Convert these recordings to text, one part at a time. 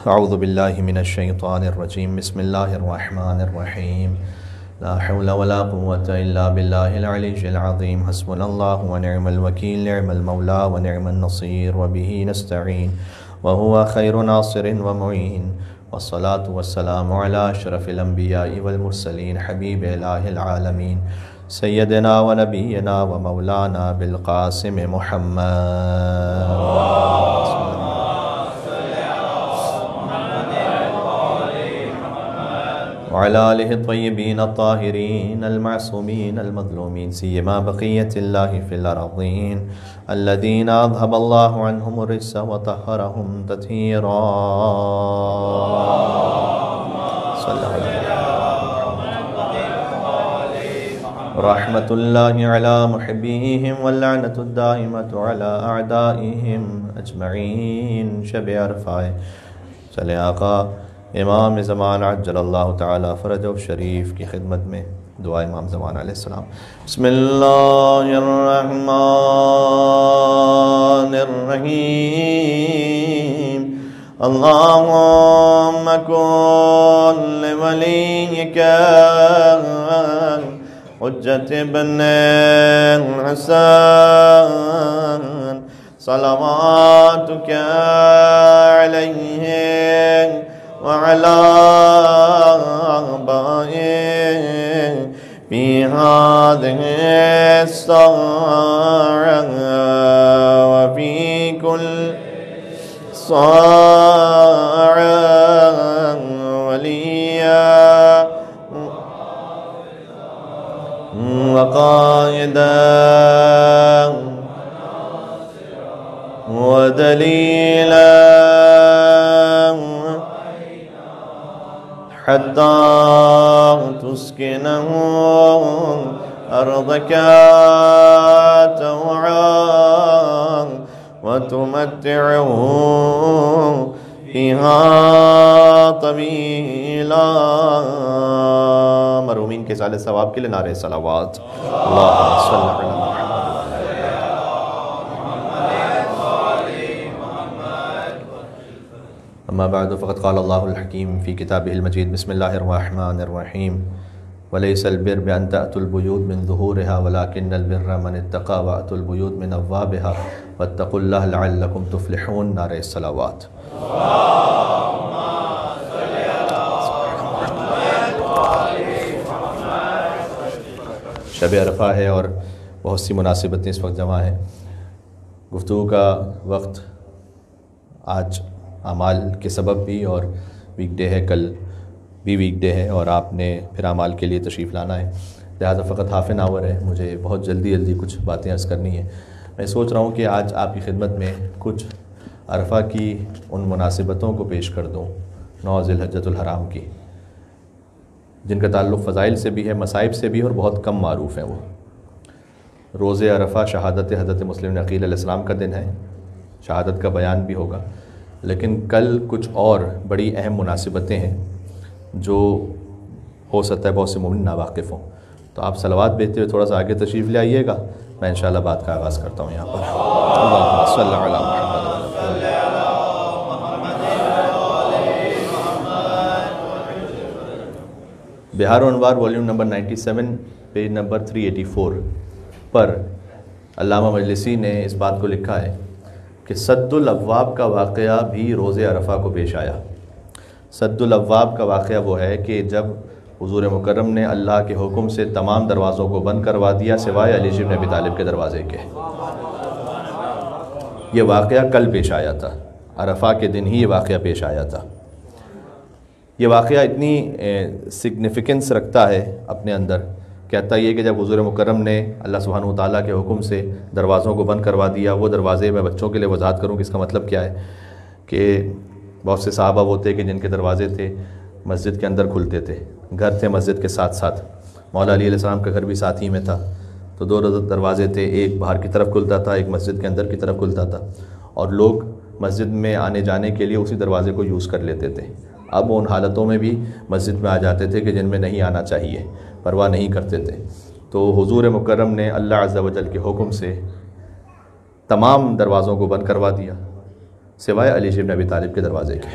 اعوذ باللہ من الشیطان الرجیم بسم اللہ الرحمن الرحیم لا حول ولا قوة الا باللہ العلی العظیم حسبنا اللہ ونعم الوکیل نعم المولا ونعم النصیر وبہ نستعین وہو خیر ناصر ومعین والصلاة والسلام علی اشرف الانبیاء والمرسلین حبیب الہ العالمین سیدنا و نبینا و مولانا بالقاسم محمد وعلى آله الطيبين الطاهرين المعصومين المظلومين سيما بقية الله في الأرضين الذين أذهب الله عنهم الرجس وطهرهم تطهيرا صلى الله عليه رحمة الله على محبيهم واللعنة الدائمة على أعدائهم أجمعين شب عرفہ چلے آقا امام زمان عجل اللہ تعالی فرجہ شریف کی خدمت میں دعا امام زمان علیہ السلام۔ بسم اللہ الرحمن الرحیم اللہم کن لولیک حجت بن حسن صلواتک علیہ وعلى آبائه في هذه الساعة وفي كل ساعة وليا وقائدا ودليلا حتى تسكنه أرضك طوعا وتمتعه فيها طويلا۔ مرحومین کے سال ثواب کے لیے نعرہ صلوات اللہم صلی اللہ علیہ وسلم۔ اما بعد فقد قال اللہ الحکیم فی کتابہ المجید بسم اللہ الرحمن الرحیم ولیس البر بأن تأتوا البیوت من ظہورها ولكن البر من اتقى وأتوا البیوت من ابوابها واتقوا اللہ لعلکم تفلحون۔ نعرہ الصلوات۔ شب عرفہ ہے اور بہت سی مناسبتیں اس وقت جمع ہیں۔ گفتگو کا وقت آج اعمال کے سبب بھی اور ویک ڈے ہے، کل بھی ویک ڈے ہے اور آپ نے پھر اعمال کے لیے تشریف لانا ہے، لہذا فقط ہاف این آور ہے، مجھے بہت جلدی کچھ باتیں عرض کرنی ہیں۔ میں سوچ رہا ہوں کہ آج آپ کی خدمت میں کچھ عرفہ کی ان مناسبتوں کو پیش کر دوں 9 ذی الحجۃ الحرام کی، جن کا تعلق فضائل سے بھی ہے، مصائب سے بھی، اور بہت کم معروف ہیں۔ وہ روز عرفہ شہادت حضرت مسلم عقیل علیہ السلام کا دن ہے، شہادت کا بیان بھی ہوگا، لیکن کل کچھ اور بڑی اہم مناسبتیں ہیں جو ہو سکتا ہے بہت سے مومن ناواقف ہوں۔ تو آپ صلوات بھیجتے ہوئے تھوڑا سا آگے تشریف لے آئیے گا، میں انشاءاللہ بات کا آغاز کرتا ہوں یہاں پر۔ اللہم صلی علی محمد۔ بہار و Anwar volume number 97 page number 384 پر علامہ مجلسی نے اس بات کو لکھا ہے کہ سد الابواب کا واقعہ بھی روز عرفہ کو پیش آیا۔ سد الابواب کا واقعہ وہ ہے کہ جب حضور مکرم نے اللہ کے حکم سے تمام دروازوں کو بند کروا دیا سوائے علی بن ابی طالب کے دروازے کے۔ یہ واقعہ کل پیش آیا تھا، عرفہ کے دن ہی یہ واقعہ پیش آیا تھا۔ یہ واقعہ اتنی سگنیفیکنس رکھتا ہے اپنے اندر، کہتا یہ کہ جب حضور مکرم نے اللہ سبحانہ وتعالیٰ کے حکم سے دروازوں کو بند کروا دیا، وہ دروازے میں بچوں کے لیے وضاحت کروں کہ اس کا مطلب کیا ہے کہ بہت سے صحابہ ہوتے کہ جن کے دروازے تھے مسجد کے اندر کھلتے تھے، گھر تھے مسجد کے ساتھ ساتھ، مولا علی علیہ السلام کا گھر بھی ساتھ ہی میں تھا، تو 2 دروازے تھے، ایک باہر کی طرف کھلتا تھا، ایک مسجد کے اندر کی طرف کھلتا تھا، اور لوگ مسجد میں آنے جانے کے لیے اسی دروازے کو یوز کر لیتے تھے۔ اب وہ ان حالتوں میں بھی مسجد میں آ جاتے تھے کہ جن میں نہیں آنا چاہیے، پرواہ نہیں کرتے تھے۔ تو حضور مکرم نے اللہ عز و جل کے حکم سے تمام دروازوں کو بند کروا دیا سوائے علی بن ابی طالب کے دروازے کے۔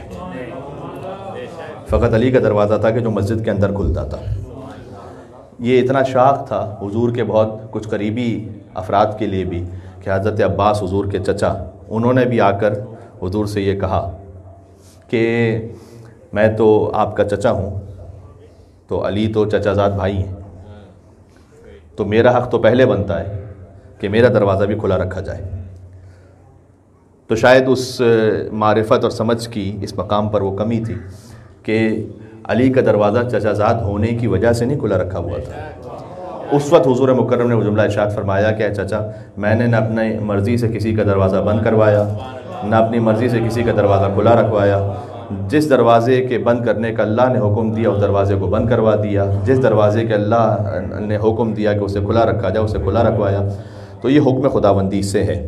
فقط علی کا دروازہ تھا کہ جو مسجد کے اندر کھلتا تھا۔ یہ اتنا شاق تھا حضور کے بہت کچھ قریبی افراد کے لیے بھی کہ حضرت عباس حضور کے چچا، انہوں نے بھی آ کر حضور سے یہ کہا کہ میں تو آپ کا چچا ہوں، تو علی تو چچا زاد بھائی ہیں، تو میرا حق تو پہلے بنتا ہے کہ میرا دروازہ بھی کھلا رکھا جائے۔ تو شاید اس معرفت اور سمجھ کی اس مقام پر وہ کمی تھی کہ علی کا دروازہ چچا زاد ہونے کی وجہ سے نہیں کھلا رکھا ہوا تھا۔ اس وقت حضور مکرم نے وہ جملہ ارشاد فرمایا کہ اے چچا، میں نے نہ اپنی مرضی سے کسی کا دروازہ بند کروایا، نہ اپنی مرضی سے کسی کا دروازہ کھلا رکھوایا۔ جس دروازے کے بند کرنے کا اللہ نے حکم دیا اس دروازے کو بند کروا دیا، جس دروازے کے اللہ نے حکم دیا کہ اسے کھلا رکھا جائے اسے کھلا رکھوایا۔ تو یہ حکم خداوندی سے ہے۔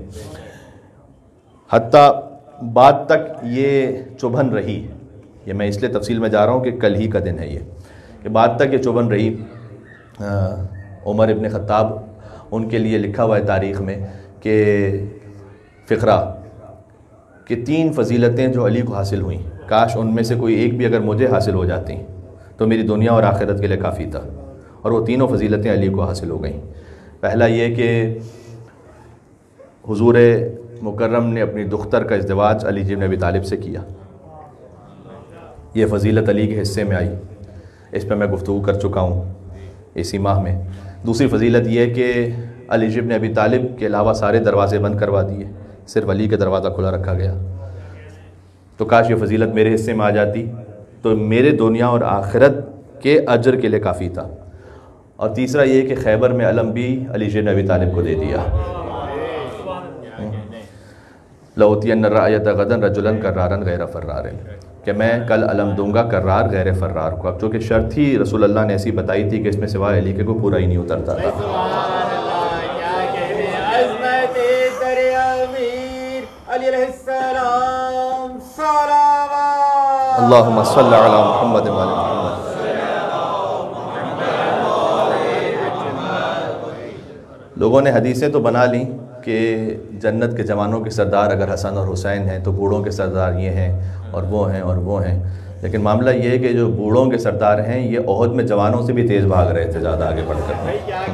حتیٰ بعد تک یہ چبھن رہی، یہ میں اس لیے تفصیل میں جا رہا ہوں کہ کل ہی کا دن ہے یہ، کہ بعد تک یہ چبھن رہی۔ عمر ابن خطاب، ان کے لیے لکھا ہوا ہے تاریخ میں کہ فقرہ کہ 3 فضیلتیں جو علی کو حاصل ہوئیں، کاش ان میں سے کوئی ایک بھی اگر مجھے حاصل ہو جاتی تو میری دنیا اور آخرت کے لیے کافی تھا، اور وہ تینوں فضیلتیں علی کو حاصل ہو گئیں۔ پہلا یہ کہ حضور مکرم نے اپنی دختر کا ازدواج علی بن ابی طالب سے کیا، یہ فضیلت علی کے حصے میں آئی، اس پہ میں گفتگو کر چکا ہوں اسی ماہ میں۔ دوسری فضیلت یہ کہ علی بن ابی طالب کے علاوہ سارے دروازے بند کروا دیے، صرف علی کا دروازہ کھلا رکھا گیا۔ تو کاش یہ فضیلت میرے حصے میں آ جاتی تو میرے دنیا اور آخرت کے اجر کے لیے کافی تھا۔ اور تیسرا یہ کہ خیبر میں علم بھی علی بن ابی طالب کو دے دیا۔ لَأُوتِيَنَّ الرَّايَةَ غَدًا رَجُلًا كَرَّارًا غَيْرَ فَرَّارٍ، کہ میں کل علم دوں گا کرار غیر فرار کو۔ اب چونکہ شرط ہی رسول اللہ نے ایسی بتائی تھی کہ اس میں سوائے علی کے کو پورا ہی نہیں اترتا تھا۔ اللہم صلی علی محمد و علی محمد۔ لوگوں نے حدیثیں تو بنا لیں کہ جنت کے جوانوں کے سردار اگر حسن اور حسین ہیں تو بوڑھوں کے سردار یہ ہیں اور وہ ہیں اور وہ ہیں، لیکن معاملہ یہ ہے کہ جو بوڑھوں کے سردار ہیں یہ احد میں جوانوں سے بھی تیز بھاگ رہے تھے زیادہ آگے بڑھ کر۔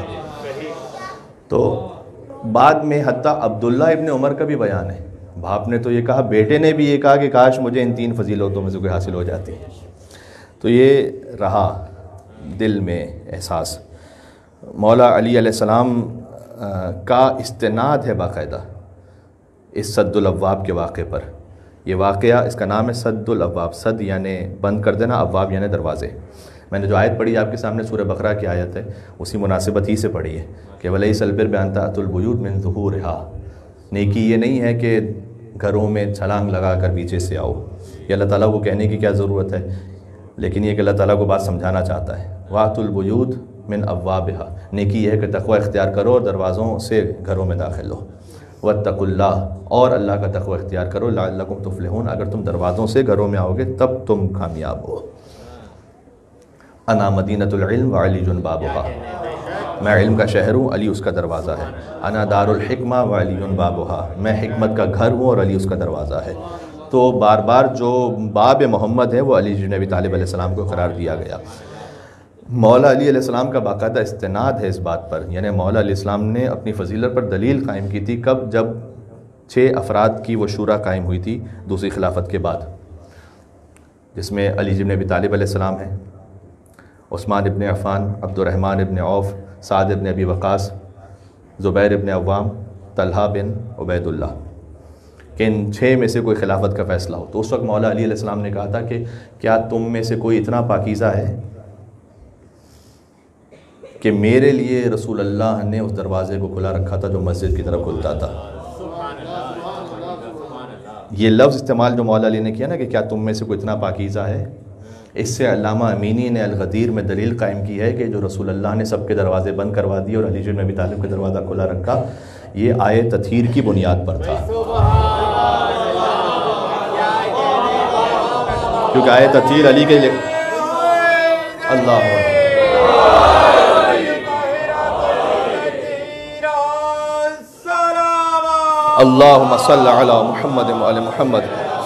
تو بعد میں حتیٰ عبداللہ ابن عمر کا بھی بیان ہے، باپ نے تو یہ کہا، بیٹے نے بھی یہ کہا کہ کاش مجھے ان 3 فضیلتوں میں سے کوئی حاصل ہو جاتی۔ تو یہ رہا دل میں احساس۔ مولا علی علیہ السلام کا استناد ہے باقاعدہ اس سد الابواب کے واقعے پر۔ یہ واقعہ اس کا نام ہے سد الابواب، سد یعنی بند کر دینا، ابواب یعنی دروازے۔ میں نے جو آیت پڑھی آپ کے سامنے سورہ بقرہ کی آیت ہے، اسی مناسبت ہی سے پڑھی ہے کہ وَلَيْسَ الْبِرُّ بِأَن تَأْتُوا الْبُيُوتَ مِن ظُهُورِهَا، نیکی یہ نہیں ہے کہ گھروں میں چھلانگ لگا کر پیچھے سے آؤ۔ یہ اللہ تعالیٰ کو کہنے کی کیا ضرورت ہے، لیکن یہ کہ اللہ تعالیٰ کو بات سمجھانا چاہتا ہے۔ وَأْتُوا الْبُيُوتَ مِنْ أَبْوَابِهَا، نیکی یہ ہے کہ تقوی اختیار کرو اور دروازوں سے گھروں میں داخل ہو۔ وَاتَّقُوا اللَّهَ، اور اللہ کا تقوی اختیار کرو، لَعَلَّكُمْ تُفْلِحُونَ، اگر تم دروازوں سے گھروں میں آؤ گے تب تم کامیاب ہو۔ انا مدینۃ العلم وعلی بابها، میں علم کا شہر ہوں، علی اس کا دروازہ ہے۔ انا دار الحکمہ وعلی بابها، میں حکمت کا گھر ہوں اور علی اس کا دروازہ ہے۔ تو بار بار جو باب محمد ہے وہ علی بن ابی طالب علیہ السلام کو قرار دیا گیا۔ مولا علی علیہ السلام کا باقاعدہ استناد ہے اس بات پر، یعنی مولا علیہ السلام نے اپنی فضیلت پر دلیل قائم کی تھی کب؟ جب 6 افراد کی وہ شورا قائم ہوئی تھی دوسری خلافت کے بعد، جس میں علی بن ابی طالب علیہ السلام ہیں، عثمان ابن عفان، عبد الرحمن ابن عوف، سعد ابن ابی وقاص، زبیر ابن عوام، طلحہ بن عبید اللہ، کہ ان 6 میں سے کوئی خلافت کا فیصلہ ہو۔ تو اس وقت مولا علی علیہ السلام نے کہا تھا کہ کیا تم میں سے کوئی اتنا پاکیزہ ہے کہ میرے لیے رسول اللہ نے اس دروازے کو کھلا رکھا تھا جو مسجد کی طرف کھلتا تھا۔ یہ لفظ استعمال جو مولا علی نے کیا نا کہ کیا تم میں سے کوئی اتنا پاکیزہ ہے، اس سے علامہ امینی نے الغدیر میں دلیل قائم کی ہے کہ جو رسول اللہ نے سب کے دروازے بند کروا دیے اور علی بن ابی طالب کا دروازہ کھلا رکھا، یہ آیت تطہیر کی بنیاد پر تھا، کیونکہ آیت تطہیر علی کے لیے اللہ اللہم صلی علی محمد و آل محمد۔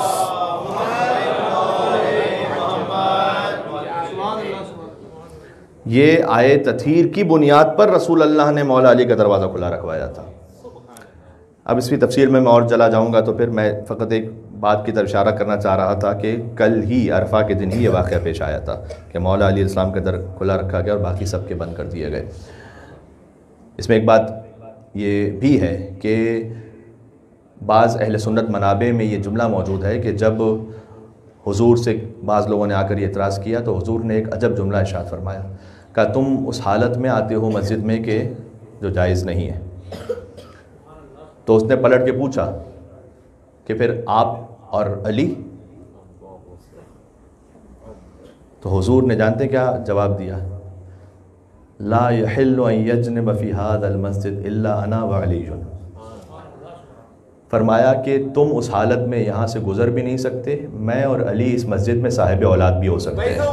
یہ آئے تطہیر کی بنیاد پر رسول اللہ نے مولا علی کا دروازہ کھلا رکھوایا تھا۔ اب اس کی تفصیل میں اور چلا جاؤں گا، تو پھر میں فقط ایک بات کی طرف اشارہ کرنا چاہ رہا تھا کہ کل ہی عرفہ کے دن ہی یہ واقعہ پیش آیا تھا کہ مولا علیہ السلام کا در کھلا رکھا گیا اور باقی سب کے بند کر دیے گئے۔ اس میں ایک بات یہ بھی ہے کہ بعض اہل سنت منابع میں یہ جملہ موجود ہے کہ جب حضور سے بعض لوگوں نے آ کر یہ اعتراض کیا تو حضور نے ایک عجب جملہ ارشاد فرمایا کہ تم اس حالت میں آتے ہو مسجد میں کہ جو جائز نہیں ہے۔ تو اس نے پلٹ کے پوچھا کہ پھر آپ اور علی؟ تو حضور نے جانتے کیا جواب دیا؟ لا يحل ان يجنب في هذا المسجد الا انا وعلی۔ فرمایا کہ تم اس حالت میں یہاں سے گزر بھی نہیں سکتے، میں اور علی اس مسجد میں صاحب اولاد بھی ہو سکتے ہیں۔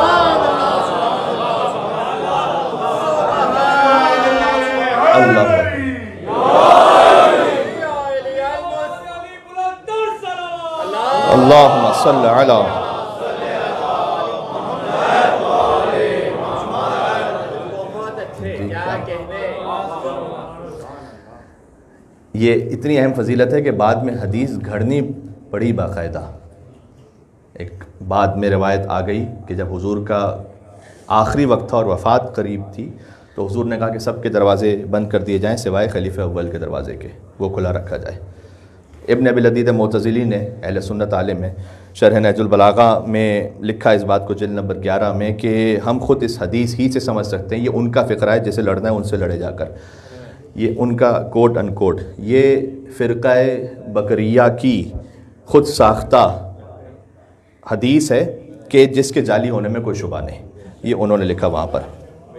اللہ اللہم صلی علی۔ یہ اتنی اہم فضیلت ہے کہ بعد میں حدیث گھڑنی پڑی باقاعدہ۔ ایک بعد میں روایت آ گئی کہ جب حضور کا آخری وقت تھا اور وفات قریب تھی تو حضور نے کہا کہ سب کے دروازے بند کر دیے جائیں سوائے خلیفہ اول کے دروازے کے، وہ کھلا رکھا جائے۔ ابن ابی العدید معتزلی نے اہل سنت عالم میں شرح نہج البلاغہ میں لکھا اس بات کو جلد نمبر 11 میں کہ ہم خود اس حدیث ہی سے سمجھ سکتے ہیں یہ ان کا فقرہ ہے، جیسے لڑنا ہے ان سے لڑے جا کر، یہ ان کا کوٹ ان کوٹ، یہ فرقہ بکریہ کی خود ساختہ حدیث ہے کہ جس کے جعلی ہونے میں کوئی شبہ نہیں، یہ انہوں نے لکھا وہاں پر۔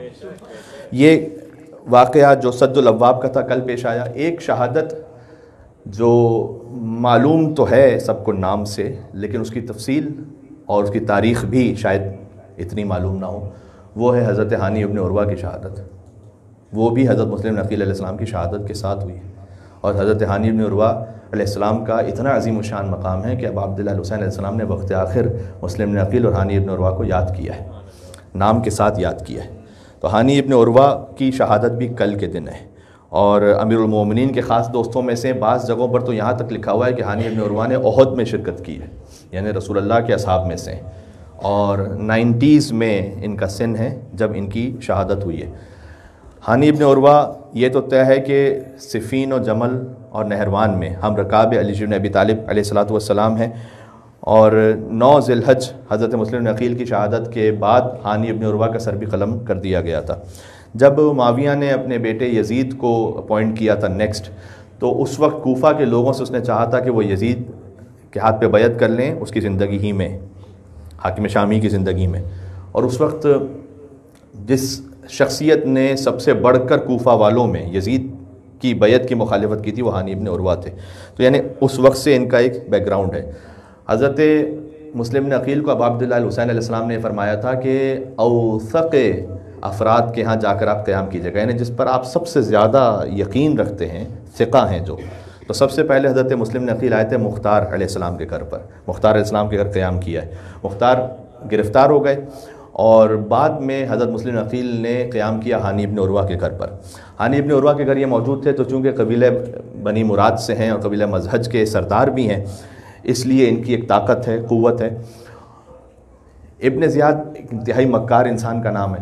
یہ واقعہ جو سد الابواب کا تھا کل پیش آیا۔ ایک شہادت جو معلوم تو ہے سب کو نام سے، لیکن اس کی تفصیل اور اس کی تاریخ بھی شاید اتنی معلوم نہ ہو، وہ ہے حضرت ہانی ابن عروہ کی شہادت۔ وہ بھی حضرت مسلم نقی علیہ السلام کی شہادت کے ساتھ ہوئی، اور حضرت ہانی ابن عروہ علیہ السلام کا اتنا عظیم الشان مقام ہے کہ اب عبداللہ حسین علیہ السلام نے وقت آخر مسلم نقیل اور ہانی ابن عروہ کو یاد کیا ہے، نام کے ساتھ یاد کیا ہے۔ تو ہانی ابن عروہ کی شہادت بھی کل کے دن ہے، اور امیر المومنین کے خاص دوستوں میں سے بعض جگہوں پر تو یہاں تک لکھا ہوا ہے کہ ہانی ابن عروہ نے احد میں شرکت کی ہے، یعنی رسول اللہ کے اصحاب میں سے، اور 90s میں ان کا سن ہے جب ان کی شہادت ہوئی ہے۔ ہانی ابن عروہ یہ تو طے ہے کہ صفین و جمل اور نہروان میں ہم رکاب علی بن ابی طالب علیہ الصلوۃ والسلام ہیں، اور 9 ذی الحج حضرت مسلم نقیل کی شہادت کے بعد ہانی ابن عروہ کا سر بھی قلم کر دیا گیا تھا۔ جب معاویہ نے اپنے بیٹے یزید کو اپوائنٹ کیا تھا نیکسٹ، تو اس وقت کوفہ کے لوگوں سے اس نے چاہا تھا کہ وہ یزید کے ہاتھ پہ بیعت کر لیں اس کی زندگی ہی میں، حاکم شامی کی زندگی میں، اور اس وقت جس شخصیت نے سب سے بڑھ کر کوفہ والوں میں یزید کی بیعت کی مخالفت کی تھی وہ ہانی ابن عروہ تھے، تو یعنی اس وقت سے ان کا ایک بیک گراؤنڈ ہے۔ حضرت مسلم عقیل کو اب عبداللہ الحسین علیہ السلام نے فرمایا تھا کہ اوثق افراد کے ہاں جا کر آپ قیام کیجیے گا، یعنی جس پر آپ سب سے زیادہ یقین رکھتے ہیں، ثقہ ہیں جو، تو سب سے پہلے حضرت مسلم عقیل آئے تھے مختار علیہ السلام کے گھر پر، مختار علیہ السلام کے گھر قیام کیا ہے۔ مختار گرفتار ہو گئے، اور بعد میں حضرت مسلم عقیل نے قیام کیا ہانی ابن عروہ کے گھر پر۔ ہانی ابن عروہ کے گھر یہ موجود تھے تو چونکہ قبیلہ بنی مراد سے ہیں اور قبیلہ مزہج کے سردار بھی ہیں، اس لیے ان کی ایک طاقت ہے، قوت ہے۔ ابن زیاد ایک انتہائی مکار انسان کا نام ہے،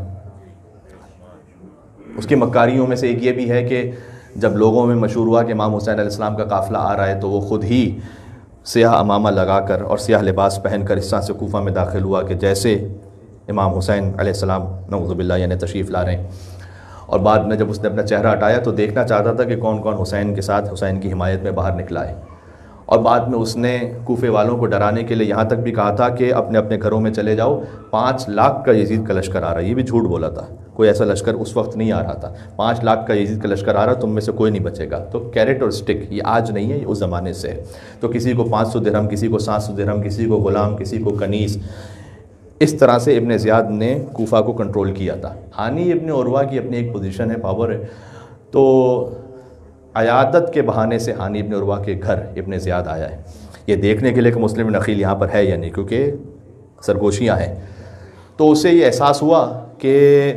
اس کی مکاریوں میں سے ایک یہ بھی ہے کہ جب لوگوں میں مشہور ہوا کہ امام حسین علیہ السلام کا قافلہ آ رہا ہے تو وہ خود ہی سیاہ امامہ لگا کر اور سیاہ لباس پہن کر اس طرح سے کوفہ میں داخل ہوا کہ جیسے امام حسین علیہ السلام نعوذ باللہ یعنی تشریف لا رہے ہیں، اور بعد میں جب اس نے اپنا چہرہ ہٹایا تو دیکھنا چاہتا تھا کہ کون کون حسین کے ساتھ حسین کی حمایت میں باہر نکلا ہے، اور بعد میں اس نے کوفے والوں کو ڈرانے کے لیے یہاں تک بھی کہا تھا کہ اپنے اپنے گھروں میں چلے جاؤ، 5 لاکھ کا یزید کا لشکر آ رہا ہے۔ یہ بھی جھوٹ بولا تھا، کوئی ایسا لشکر اس وقت نہیں آ رہا تھا، 5 لاکھ کا یزید کا لشکر آ رہا، تم میں سے کوئی نہیں بچے گا۔ تو کیرٹ اور سٹک یہ آج نہیں ہے، یہ اس زمانے سے ہے۔ تو کسی کو 500 درہم، کسی کو 700 درہم، کسی کو غلام، کسی کو کنیز، اس طرح سے ابن زیاد نے کوفہ کو کنٹرول کیا تھا۔ ہانی ابن عروہ کی اپنی ایک پوزیشن ہے، پاور ہے، تو عیادت کے بہانے سے ہانی ابن عروہ کے گھر ابن زیاد آیا ہے، یہ دیکھنے کے لیے کہ مسلم بن عقیل یہاں پر ہے یا نہیں، کیونکہ سرگوشیاں ہیں. تو اسے یہ احساس ہوا کہ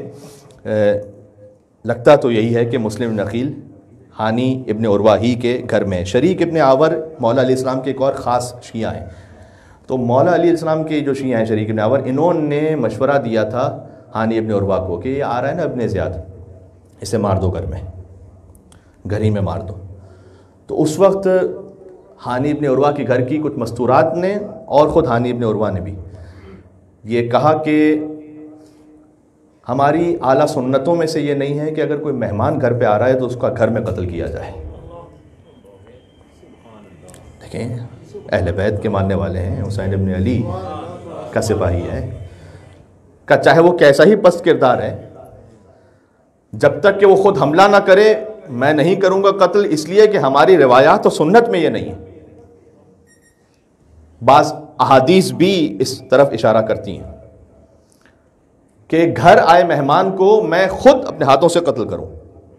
لگتا تو یہی ہے کہ مسلم بن عقیل ہانی ابن عروہ ہی کے گھر میں. شریک ابن عور مولا علیہ السلام کے ایک اور خاص شیعہ ہیں. تو مولا علیہ السلام کے جو شیعہ ہیں شریک ابن عور، انہوں نے مشورہ دیا تھا ہانی ابن عروہ کو کہ یہ آ رہا ہے نا ابن زیاد، اسے مار دو، گھر ہی میں مار دو. تو اس وقت ہانی ابن عروہ کے گھر کی کچھ مستورات نے اور خود ہانی ابن عروہ نے بھی یہ کہا کہ ہماری اعلیٰ سنتوں میں سے یہ نہیں ہے کہ اگر کوئی مہمان گھر پہ آ رہا ہے تو اس کا گھر میں قتل کیا جائے. دیکھیں اہل بیت کے ماننے والے ہیں، حسین ابن علی کا سپاہی ہے، کہ چاہے وہ کیسا ہی پست کردار ہے، جب تک کہ وہ خود حملہ نہ کرے میں نہیں کروں گا قتل، اس لیے کہ ہماری روایات و سنت میں یہ نہیں ہے. بعض احادیث بھی اس طرف اشارہ کرتی ہیں کہ گھر آئے مہمان کو میں خود اپنے ہاتھوں سے قتل کروں.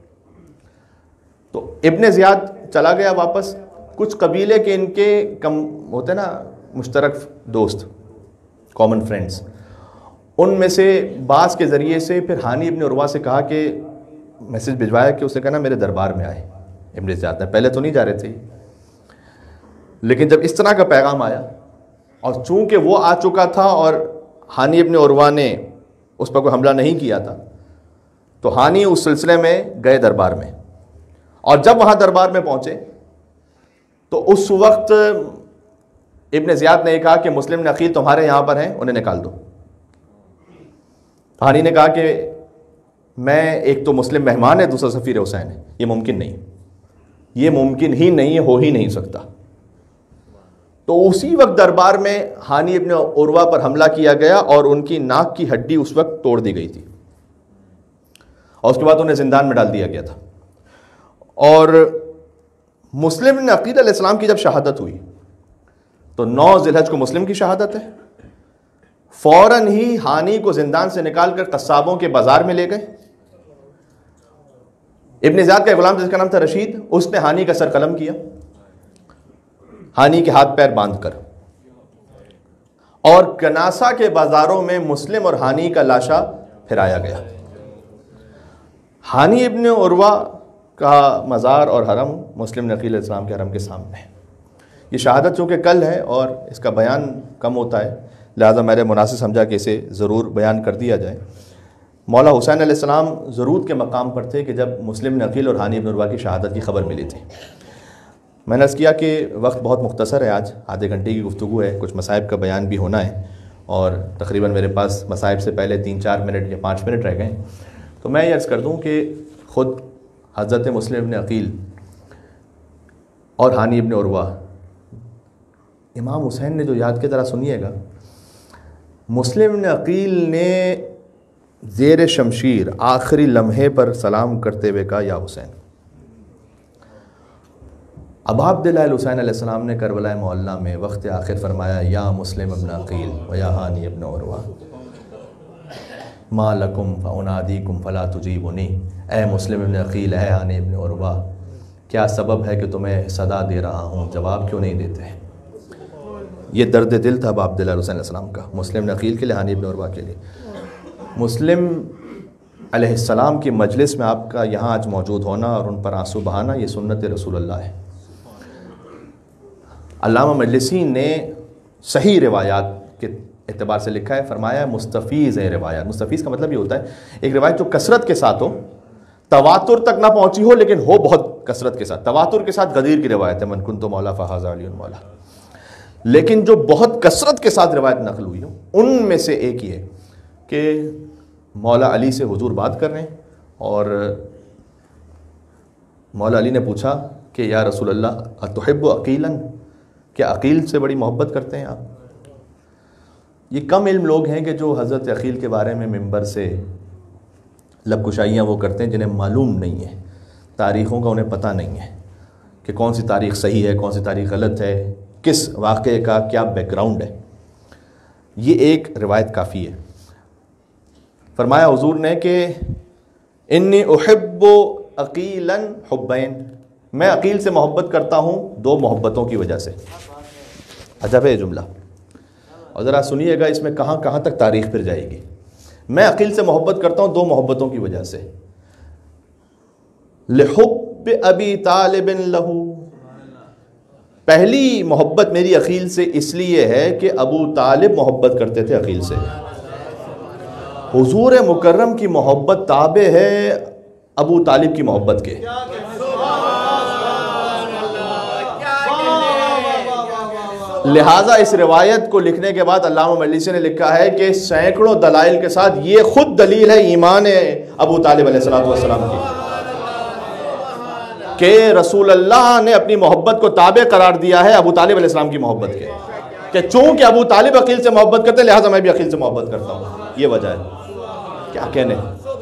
تو ابن زیاد چلا گیا واپس. کچھ قبیلے کے ان کے کم ہوتے نا مشترک دوست، کامن فرینڈز، ان میں سے بعض کے ذریعے سے پھر ہانی ابن عروہ سے کہا کہ میسج بھجوایا کہ اسے کہنا میرے دربار میں آئے. ابن زیاد نے پہلے تو نہیں جا رہے تھے، لیکن جب اس طرح کا پیغام آیا اور چونکہ وہ آ چکا تھا اور ہانی ابن عروہ نے اس پر کوئی حملہ نہیں کیا تھا، تو ہانی اس سلسلے میں گئے دربار میں. اور جب وہاں دربار میں پہنچے تو اس وقت ابن زیاد نے یہ کہا کہ مسلم بن عقیل تمہارے یہاں پر ہیں، انہیں نکال دو. ہانی نے کہا کہ میں ایک تو مسلم مہمان ہے، دوسرا سفیر حسین ہے، یہ ممکن نہیں، یہ ممکن ہی نہیں ہے، ہو ہی نہیں سکتا. تو اسی وقت دربار میں ہانی ابن عروہ پر حملہ کیا گیا اور ان کی ناک کی ہڈی اس وقت توڑ دی گئی تھی، اور اس کے بعد انہیں زندان میں ڈال دیا گیا تھا. اور مسلم بن عقیل علیہ السلام کی جب شہادت ہوئی تو 9 ذی الحج کو مسلم کی شہادت ہے، فوراً ہی ہانی کو زندان سے نکال کر قصابوں کے بازار میں لے گئے. ابن زیاد کا غلام جس کا نام تھا رشید، اس نے ہانی کا سر قلم کیا، ہانی کے ہاتھ پیر باندھ کر، اور کناسا کے بازاروں میں مسلم اور ہانی کا لاشا پھرایا گیا. ہانی ابن عروہ کا مزار اور حرم مسلم بن عقیل علیہ السلام کے حرم کے سامنے ہے. یہ شہادت چونکہ کل ہے اور اس کا بیان کم ہوتا ہے، لہذا میں نے مناسب سمجھا کہ اسے ضرور بیان کر دیا جائے. مولا حسین علیہ السلام ضرورت کے مقام پر تھے کہ جب مسلم بن عقیل اور ہانی ابن عروہ کی شہادت کی خبر ملی تھی. میں نے عرض کیا کہ وقت بہت مختصر ہے، آج آدھے گھنٹے کی گفتگو ہے، کچھ مصائب کا بیان بھی ہونا ہے، اور تقریباً میرے پاس مصائب سے پہلے 3-4 منٹ یا 5 منٹ رہ گئے. تو میں یہ عرض کر دوں کہ خود حضرت مسلم بن عقیل اور ہانی ابن عروہ، امام حسین نے جو یاد کی طرح سنیے گا، مسلم بن عقیل نے زیر شمشیر آخری لمحے پر سلام کرتے ہوئے کہا یا حسین. ابا عبداللہ الحسین علیہ السلام نے کربلا معلیٰ میں وقت آخر فرمایا یا مسلم ابن عقیل و یا ہانی ابن عروہ ما لکم فانادیکم فلا تجیبونی. اے مسلم ابن عقیل، اے ہانی ابن عروہ، کیا سبب ہے کہ تمہیں صدا دے رہا ہوں، جواب کیوں نہیں دیتے؟ یہ درد دل تھا ابا عبداللہ الحسین علیہ السلام کا، مسلم بن عقیل کے لیے، ہانی ابن عروہ کے لیے. مسلم علیہ السلام کی مجلس میں آپ کا یہاں آج موجود ہونا اور ان پر آنسو بہانا، یہ سنت رسول اللہ ہے. علامہ مجلسی نے صحیح روایات کے اعتبار سے لکھا ہے، فرمایا مستفیض ہے روایات. مستفیض کا مطلب یہ ہوتا ہے ایک روایت جو کثرت کے ساتھ ہو، تواتر تک نہ پہنچی ہو لیکن ہو بہت کثرت کے ساتھ. تواتر کے ساتھ غدیر کی روایت ہے، من کنت مولا فہذا علی مولا. لیکن جو بہت کثرت کے ساتھ روایت نقل ہوئی ہو، ان میں سے ایک یہ کہ مولا علی سے حضور بات کر رہے ہیں اور مولا علی نے پوچھا کہ یا رسول اللہ اتحب عقیلا، کیا عقیل سے بڑی محبت کرتے ہیں آپ؟ یہ کم علم لوگ ہیں کہ جو حضرت عقیل کے بارے میں ممبر سے لب کشائیاں وہ کرتے ہیں جنہیں معلوم نہیں ہے، تاریخوں کا انہیں پتہ نہیں ہے کہ کون سی تاریخ صحیح ہے، کون سی تاریخ غلط ہے، کس واقعے کا کیا بیک گراؤنڈ ہے. یہ ایک روایت کافی ہے. فرمایا حضور نے کہ انی احب عقیلا حبین، میں عقیل سے محبت کرتا ہوں دو محبتوں کی وجہ سے. عجب ہے یہ جملہ, اور ذرا سنیے گا اس میں کہاں کہاں تک تاریخ پھر جائے گی. میں عقیل سے محبت کرتا ہوں دو محبتوں کی وجہ سے. لحب ابی طالب لہو, پہلی محبت میری عقیل سے اس لیے ہے کہ ابو طالب محبت کرتے تھے عقیل سے. حضور مکرم کی محبت تابع ہے ابو طالب کی محبت کے. لہٰذا اس روایت کو لکھنے کے بعد علامہ مجلسی نے لکھا ہے کہ سینکڑوں دلائل کے ساتھ یہ خود دلیل ہے ایمان ابو طالب علیہ السلام کی, کہ رسول اللہ نے اپنی محبت کو تابع قرار دیا ہے ابو طالب علیہ السلام کی محبت کے, کہ چونکہ ابو طالب عقیل سے محبت کرتے لہٰذا میں بھی عقیل سے محبت کرتا ہوں. یہ وجہ ہے. کیا کہنے.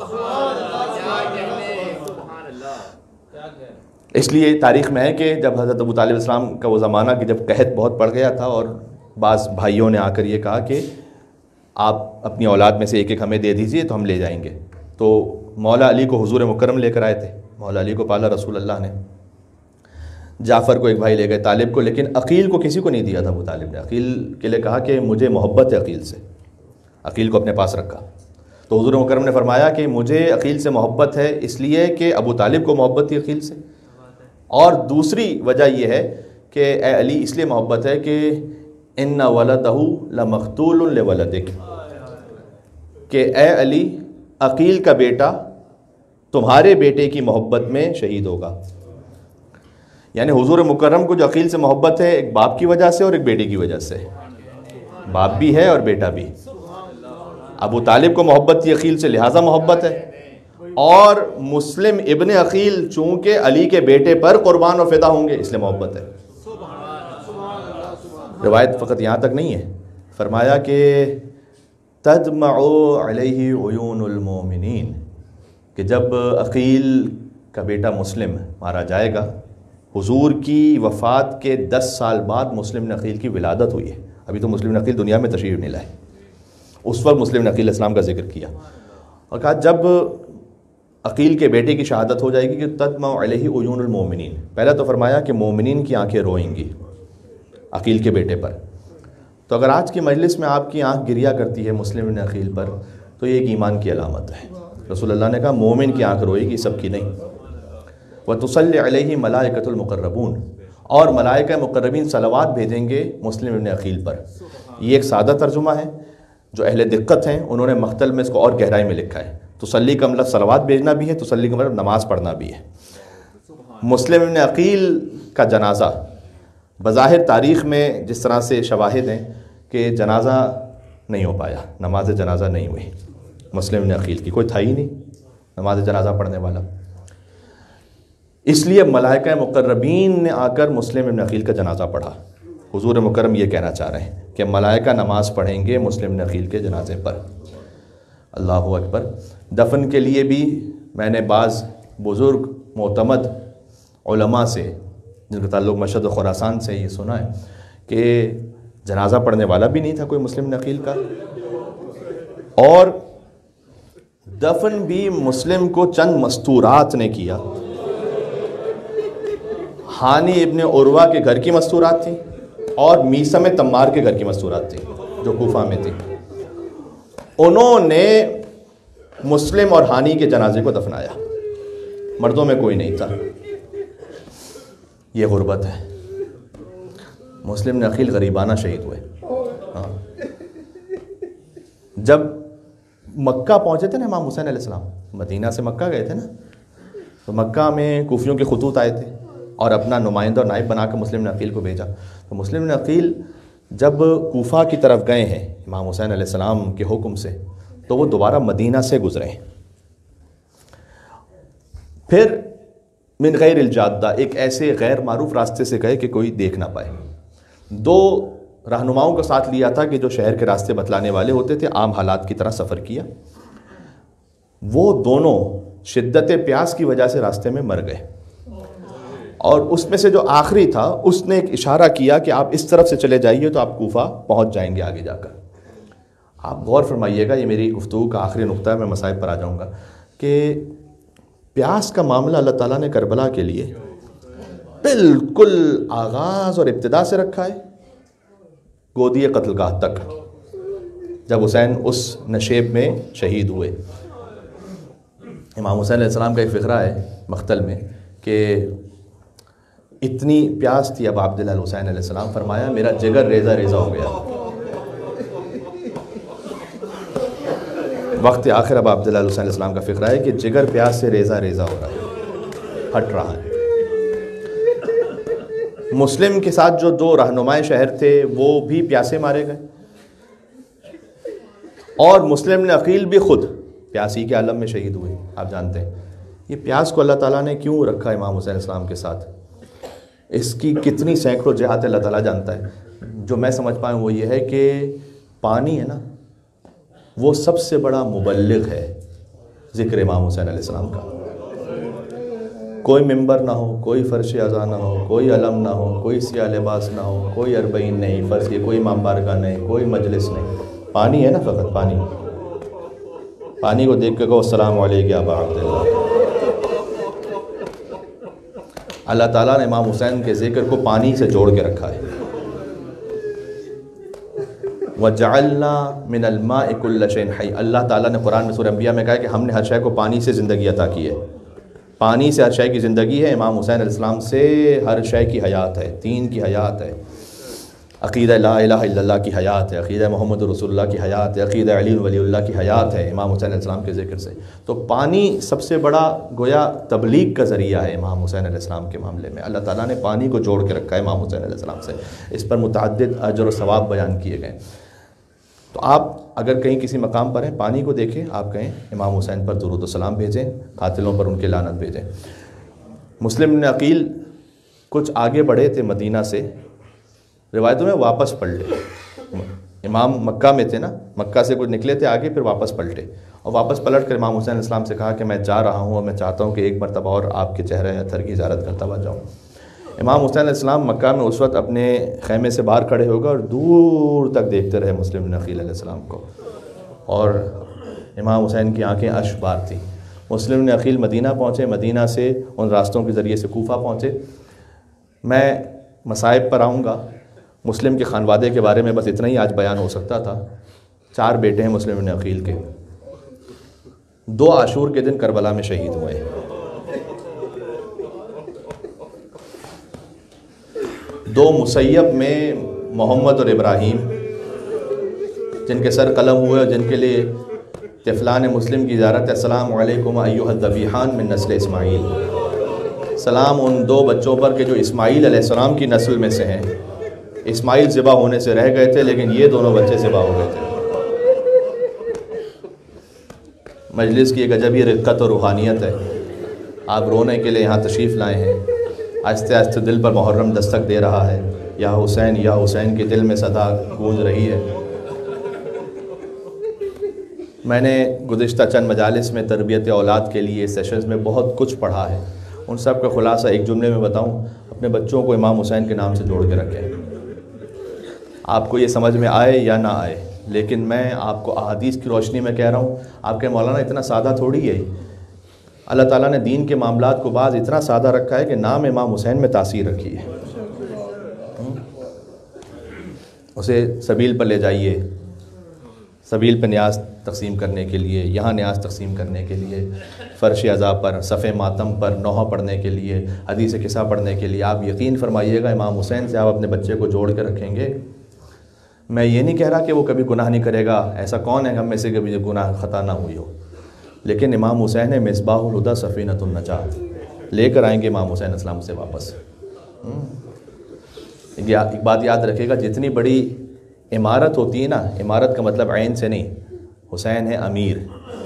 اس لیے تاریخ میں ہے کہ جب حضرت ابو طالب السلام کا وہ زمانہ کہ جب قحط بہت پڑ گیا تھا اور بعض بھائیوں نے آ کر یہ کہا کہ آپ اپنی اولاد میں سے ایک ایک ہمیں دے دیجئے تو ہم لے جائیں گے, تو مولا علی کو حضور مکرم لے کر آئے تھے. مولا علی کو پالا رسول اللہ نے, جعفر کو ایک بھائی لے گئے, طالب کو, لیکن عقیل کو کسی کو نہیں دیا تھا. ابو طالب نے عقیل کے لیے کہا کہ مجھے محبت ہے عقیل سے, عقیل کو اپنے پاس رکھا. تو حضور مکرم نے فرمایا کہ مجھے عقیل سے محبت ہے اس لیے کہ ابو طالب کو محبت تھی عقیل سے, اور دوسری وجہ یہ ہے کہ اے علی اس لیے محبت ہے کہ ان ولدہ لمقتول لولدک, کہ اے علی عقیل کا بیٹا تمہارے بیٹے کی محبت میں شہید ہوگا. یعنی حضور مکرم کو جو عقیل سے محبت ہے ایک باپ کی وجہ سے اور ایک بیٹے کی وجہ سے, باپ بھی ہے اور بیٹا بھی. ابو طالب کو محبت تھی عقیل سے لہٰذا محبت ہے, اور مسلم ابن عقیل چونکہ علی کے بیٹے پر قربان و فدا ہوں گے اس لیے محبت ہے. روایت فقط یہاں تک نہیں ہے, فرمایا کہ تدمع علیہ عیون المومنین, کہ جب عقیل کا بیٹا مسلم مارا جائے گا, حضور کی وفات کے 10 سال بعد مسلم عقیل کی ولادت ہوئی ہے. ابھی تو مسلم عقیل دنیا میں تشریف نہیں لائے, اس وقت مسلم عقیل اسلام کا ذکر کیا اور کہا جب عقیل کے بیٹے کی شہادت ہو جائے گی کہ تدمع علیہ عیون المومنین. پہلا تو فرمایا کہ مومنین کی آنکھیں روئیں گی عقیل کے بیٹے پر. تو اگر آج کی مجلس میں آپ کی آنکھ گریا کرتی ہے مسلم ابن عقیل پر تو یہ ایک ایمان کی علامت ہے. رسول اللہ نے کہا مومن کی آنکھ روئے گی, سب کی نہیں. وَتُصَلِّ عَلَيْهِ مَلَائِكَةُ الْمُقَرَّبُونَ, اور ملائکہ مقربین صلوات بھیجیں گے مسلم ابن عقیل پر. یہ ایک سادہ ترجمہ ہے, جو اہل دقت ہیں انہوں نے مختل میں اس کو اور گہرائی میں لکھا ہے. تسلی کا مطلب صلوات بھیجنا بھی ہے, تسلی کا مطلب نماز پڑھنا بھی ہے. مسلم ابن عقیل کا جنازہ بظاہر تاریخ میں جس طرح سے شواہد ہیں کہ جنازہ نہیں ہو پایا, نماز جنازہ نہیں ہوئی مسلم ابن عقیل کی, کوئی تھا ہی نہیں نماز جنازہ پڑھنے والا. اس لیے ملائکہ مقربین نے آ کر مسلم ابن عقیل کا جنازہ پڑھا. حضور مکرم یہ کہنا چاہ رہے ہیں کہ ملائکہ نماز پڑھیں گے مسلم ابن عقیل کے جنازے پر. اللہ اکبر. دفن کے لیے بھی میں نے بعض بزرگ معتمد علماء سے جن کا تعلق مشہد و خراسان سے یہ سنا ہے کہ جنازہ پڑھنے والا بھی نہیں تھا کوئی مسلم نقیل کا, اور دفن بھی مسلم کو چند مستورات نے کیا. ہانی ابن عروہ کے گھر کی مستورات تھی اور میسم تمار کے گھر کی مستورات تھی جو کوفہ میں تھی. انہوں نے مسلم اور ہانی کے جنازے کو دفنایا, مردوں میں کوئی نہیں تھا. یہ غربت ہے. مسلم نقیل غریبانہ شہید ہوئے. جب مکہ پہنچے تھے نا امام حسین علیہ السلام, مدینہ سے مکہ گئے تھے نا, تو مکہ میں کوفیوں کے خطوط آئے تھے اور اپنا نمائندہ اور نائب بنا کر مسلم نقیل کو بھیجا. تو مسلم نقیل جب کوفہ کی طرف گئے ہیں امام حسین علیہ السلام کے حکم سے, تو وہ دوبارہ مدینہ سے گزرے ہیں. پھر من غیر الجادہ, ایک ایسے غیر معروف راستے سے گئے کہ کوئی دیکھ نہ پائے. دو رہنماؤں کا ساتھ لیا تھا کہ جو شہر کے راستے بتلانے والے ہوتے تھے, عام حالات کی طرح سفر کیا. وہ دونوں شدت پیاس کی وجہ سے راستے میں مر گئے, اور اس میں سے جو آخری تھا اس نے ایک اشارہ کیا کہ آپ اس طرف سے چلے جائیے تو آپ کوفہ پہنچ جائیں گے آگے جا کر. آپ غور فرمائیے گا, یہ میری گفتگو کا آخری نقطہ ہے, میں مصائب پر آ جاؤں گا, کہ پیاس کا معاملہ اللہ تعالیٰ نے کربلا کے لیے بالکل آغاز اور ابتدا سے رکھا ہے گودی قتل گاہ تک، جب حسین اس نشیب میں شہید ہوئے۔ امام حسین علیہ السلام کا ایک فقرہ ہے مقتل میں کہ اتنی پیاس تھی ابا عبداللہ الحسین علیہ السلام، فرمایا میرا جگر ریزہ ریزہ ہو گیا۔ وقت آخر ابا عبداللہ الحسین علیہ السلام کا فقرہ ہے کہ جگر پیاس سے ریزہ ریزہ ہو رہا ہے، ہٹ رہا ہے۔ مسلم کے ساتھ جو دو رہنمائے شہر تھے وہ بھی پیاسے مارے گئے، اور مسلم نے عقیل بھی خود پیاسی کے عالم میں شہید ہوئے۔ آپ جانتے ہیں یہ پیاس کو اللہ تعالیٰ نے کیوں رکھا امام حسین علیہ السلام کے ساتھ، اس کی کتنی سینکڑوں جہات اللہ تعالیٰ جانتا ہے۔ جو میں سمجھ پاؤں وہ یہ ہے کہ پانی ہے نا، وہ سب سے بڑا مبلغ ہے ذکر امام حسین علیہ السلام کا۔ کوئی ممبر نہ ہو، کوئی فرش اذاں نہ ہو، کوئی علم نہ ہو، کوئی سیاہ لباس نہ ہو، کوئی اربعین نہیں، فرض کی کوئی امام بارگاہ نہیں، کوئی مجلس نہیں، پانی ہے نا، فقط پانی۔ پانی کو دیکھ کے کہو السلام علیکم یا ابا عبداللہ۔ اللہ تعالیٰ نے امام حسین کے ذکر کو پانی سے جوڑ کے رکھا ہے۔ وَجَعَلْنَا مِنَ الْمَاءِ كُلَّ شَيْءٍ حَيٍّ، اللہ تعالیٰ نے قرآن میں سورہ انبیاء میں کہا کہ ہم نے ہر شے کو پانی سے زندگی عطا کی ہے۔ پانی سے ہر شے کی زندگی ہے، امام حسین علیہ السلام سے ہر شے کی حیات ہے، دین کی حیات ہے، عقیدہ لا الہ الا اللہ کی حیات ہے، عقیدہ محمد رسول اللہ کی حیات ہے، عقیدہ علی ولی اللہ کی حیات ہے امام حسین علیہ السلام کے ذکر سے۔ تو پانی سب سے بڑا گویا تبلیغ کا ذریعہ ہے امام حسین علیہ السلام کے معاملے میں۔ اللہ تعالیٰ نے پانی کو جوڑ کے رکھا ہے امام حسین علیہ السلام سے، اس پر متعدد اجر و ثواب بیان کیے گئے۔ تو آپ اگر کہیں کسی مقام پر ہیں، پانی کو دیکھیں، آپ کہیں امام حسین پر درود و سلام بھیجیں، قاتلوں پر ان کے لعنت بھیجیں۔ مسلم بن عقیل کچھ آگے بڑھے تھے مدینہ سے، روایتوں میں واپس پلٹے۔ امام مکہ میں تھے نا، مکہ سے کچھ نکلے تھے آگے، پھر واپس پلٹے، اور واپس پلٹ کر امام حسین علیہ السلام سے کہا کہ میں جا رہا ہوں اور میں چاہتا ہوں کہ ایک مرتبہ اور آپ کے چہرہ اطہر کی زیارت کرتا ہوا جاؤں۔ امام حسین علیہ السلام مکہ میں اس وقت اپنے خیمے سے باہر کھڑے ہو گئے اور دور تک دیکھتے رہے مسلم بن عقیل علیہ السلام کو، اور امام حسین کی آنکھیں اشک بار تھیں۔ مسلم بن عقیل مدینہ پہنچے، مدینہ سے ان راستوں کے ذریعے سے کوفہ پہنچے۔ میں مصائب پر آؤں گا، مسلم کے خانوادے کے بارے میں بس اتنا ہی آج بیان ہو سکتا تھا۔ 4 بیٹے ہیں مسلم بن عقیل کے، 2 عاشور کے دن کربلا میں شہید ہوئے ہیں۔ 2 مسیب میں محمد اور ابراہیم، جن کے سر قلم ہوئے اور جن کے لیے طفلان مسلم کی زیارت ہے۔ السلام علیکم ایھا الذبیحان من نسل اسماعیل، سلام ان 2 بچوں پر کہ جو اسماعیل علیہ السلام کی نسل میں سے ہیں۔ اسماعیل ذبح ہونے سے رہ گئے تھے، لیکن یہ دونوں بچے ذبح ہو گئے تھے۔ مجلس کی ایک عجب ہی رقت اور روحانیت ہے۔ آپ رونے کے لیے یہاں تشریف لائے ہیں، آہستہ آہستہ دل پر محرم دستک دے رہا ہے، یا حسین کے دل میں صدا گونج رہی ہے۔ میں نے گزشتہ چند مجالس میں تربیت اولاد کے لیے سیشنز میں بہت کچھ پڑھا ہے، ان سب کا خلاصہ ایک جملے میں بتاؤں، اپنے بچوں کو امام حسین کے نام سے جوڑ کے رکھیں۔ آپ کو یہ سمجھ میں آئے یا نہ آئے، لیکن میں آپ کو احادیث کی روشنی میں کہہ رہا ہوں۔ آپ کے مولانا اتنا سادہ تھوڑی ہے، اللہ تعالیٰ نے دین کے معاملات کو بعض اتنا سادہ رکھا ہے کہ نام امام حسین میں تاثیر رکھی ہے۔ اسے سبیل پر لے جائیے، سبیل پہ نیاز تقسیم کرنے کے لیے، یہاں نیاز تقسیم کرنے کے لیے، فرش عزا پر، صف ماتم پر، نوحہ پڑھنے کے لیے، حدیث قصہ پڑھنے کے لیے۔ آپ یقین فرمائیے گا امام حسین سے آپ اپنے بچے کو جوڑ کے رکھیں گے، میں یہ نہیں کہہ رہا کہ وہ کبھی گناہ نہیں کرے گا، ایسا کون ہے ہم میں سے کبھی گناہ خطا نہ ہوئی ہو، لیکن امام حسین ہے مصباح الہدیٰ سفینۃ النجات، لے کر آئیں گے امام حسین اسلام سے واپس۔ ایک بات یاد رکھے گا، جتنی بڑی عمارت ہوتی ہے نا، عمارت کا مطلب عین سے نہیں، حسین ہے امیر،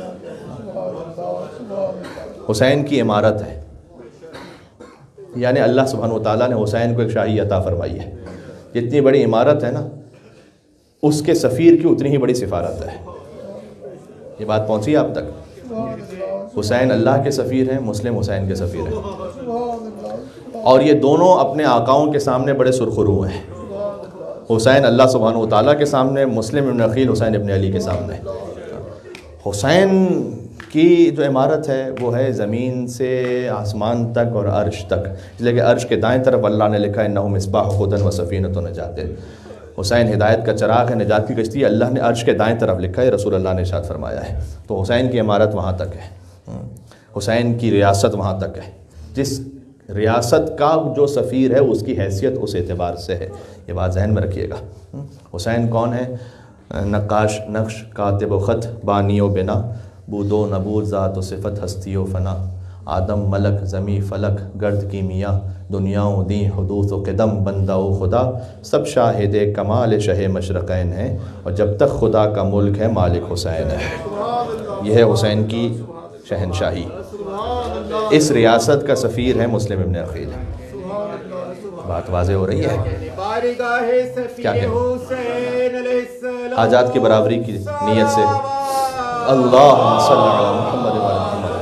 حسین کی عمارت ہے، یعنی اللہ سبحانہ وتعالیٰ نے حسین کو ایک شاہی عطا فرمائی ہے۔ جتنی بڑی عمارت ہے نا، اس کے سفیر کی اتنی ہی بڑی سفارت ہے۔ یہ بات پہنچی آپ تک؟ حسین اللہ کے سفیر ہیں، مسلم حسین کے سفیر ہیں، اور یہ دونوں اپنے آقاؤں کے سامنے بڑے سرخرو ہیں۔ حسین اللہ سبحانہ وتعالیٰ کے سامنے، مسلم ابن عقیل حسین ابن علی کے سامنے۔ حسین کی جو عمارت ہے وہ ہے زمین سے آسمان تک اور عرش تک، اس لیے کہ عرش کے دائیں طرف اللہ نے لکھا ہے انہ مصباح خدن و سفینۃ نجات، حسین ہدایت کا چراغ ہے، نجات کی کشتی ہے، اللہ نے عرش کے دائیں طرف لکھا ہے، رسول اللہ نے ارشاد فرمایا ہے۔ تو حسین کی عمارت وہاں تک ہے، حسین کی ریاست وہاں تک ہے، جس ریاست کا جو سفیر ہے اس کی حیثیت اس اعتبار سے ہے، یہ بات ذہن میں رکھیے گا۔ حسین کون ہے؟ نقاش نقش کاتب و خط بانی و بنا، بود و نبود ذات و صفت ہستی و فنا، آدم ملک زمی فلک گرد کی میاں، دنیاؤں دیں حدوث و قدم بندہ و خدا، سب شاہد کمال شہ مشرقین ہیں، اور جب تک خدا کا ملک ہے مالک حسین ہے۔ یہ ہے حسین کی شہنشاہی، اس ریاست کا سفیر ہے مسلم ابن عقیل۔ بات واضح ہو رہی ہے؟ کیا کہیں؟ حاجات کی برابری کی نیت سے اللہم صلی علی محمد و علی محمد۔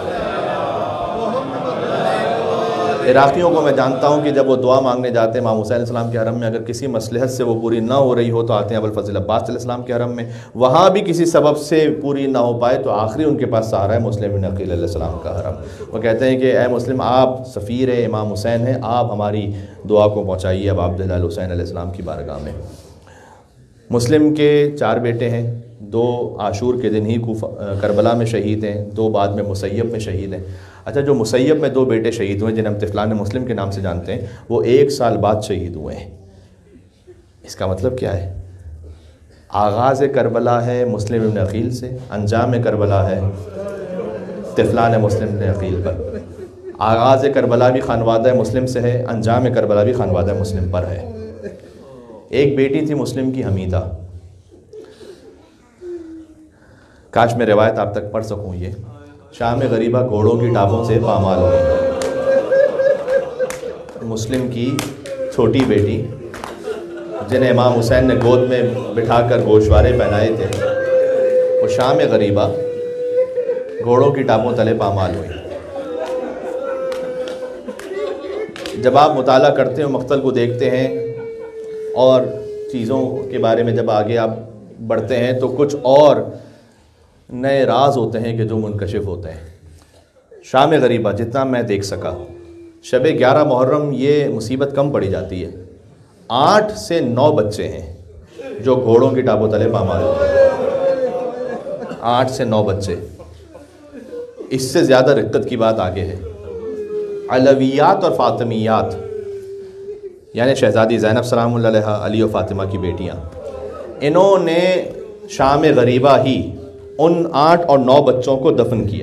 عراقیوں کو میں جانتا ہوں کہ جب وہ دعا مانگنے جاتے ہیں امام حسین علیہ السلام کے حرم میں، اگر کسی مصلحت سے وہ پوری نہ ہو رہی ہو تو آتے ہیں ابوالفضل عباس علیہ السلام کے حرم میں، وہاں بھی کسی سبب سے پوری نہ ہو پائے تو آخری ان کے پاس سہارا ہے مسلم بن عقیل علیہ السلام کا حرم۔ وہ کہتے ہیں کہ اے مسلم، آپ سفیر امام حسین ہیں، آپ ہماری دعا کو پہنچائیے اب عبداللہ الحسین علیہ السلام کی بارگاہ میں۔ مسلم کے 4 بیٹے ہیں، 2 عاشور کے دن ہی کربلا میں شہید ہیں، 2 بعد میں مسیب میں شہید ہیں۔ اچھا، جو مسیب میں 2 بیٹے شہید ہوئے جنہیں ہم طفلان مسلم کے نام سے جانتے ہیں، وہ 1 سال بعد شہید ہوئے ہیں۔ اس کا مطلب کیا ہے؟ آغاز کربلا ہے مسلم ابن عقیل سے، انجام کربلا ہے طفلان مسلم ابن عقیل پر۔ آغاز کربلا بھی خانوادہ مسلم سے ہے، انجام کربلا بھی خانوادہ مسلم پر ہے۔ ایک بیٹی تھی مسلم کی حمیدہ، کاش میں روایت آپ تک پڑھ سکوں۔ یہ شام غریبہ گھوڑوں کی ٹاپوں سے پامال ہوئی، مسلم کی چھوٹی بیٹی جنہیں امام حسین نے گود میں بٹھا کر گوشوارے پہنائے تھے، وہ شام غریبہ گھوڑوں کی ٹاپوں تلے پامال ہوئی۔ جب آپ مطالعہ کرتے ہیں، مقتل کو دیکھتے ہیں اور چیزوں کے بارے میں جب آگے آپ بڑھتے ہیں تو کچھ اور نئے راز ہوتے ہیں کہ جو منکشف ہوتے ہیں۔ شام غریبہ جتنا میں دیکھ سکا، شب 11 محرم یہ مصیبت کم پڑی جاتی ہے، 8 سے 9 بچے ہیں جو گھوڑوں کی ٹاپوں تلے پامال ہوتے ہیں۔ 8 سے 9 بچے، اس سے زیادہ رقت کی بات آگے ہے۔ علویات اور فاطمیات، یعنی شہزادی زینب سلام اللہ علیہا، علی و فاطمہ کی بیٹیاں، انہوں نے شام غریبہ ہی ان 8 اور 9 بچوں کو دفن کیا۔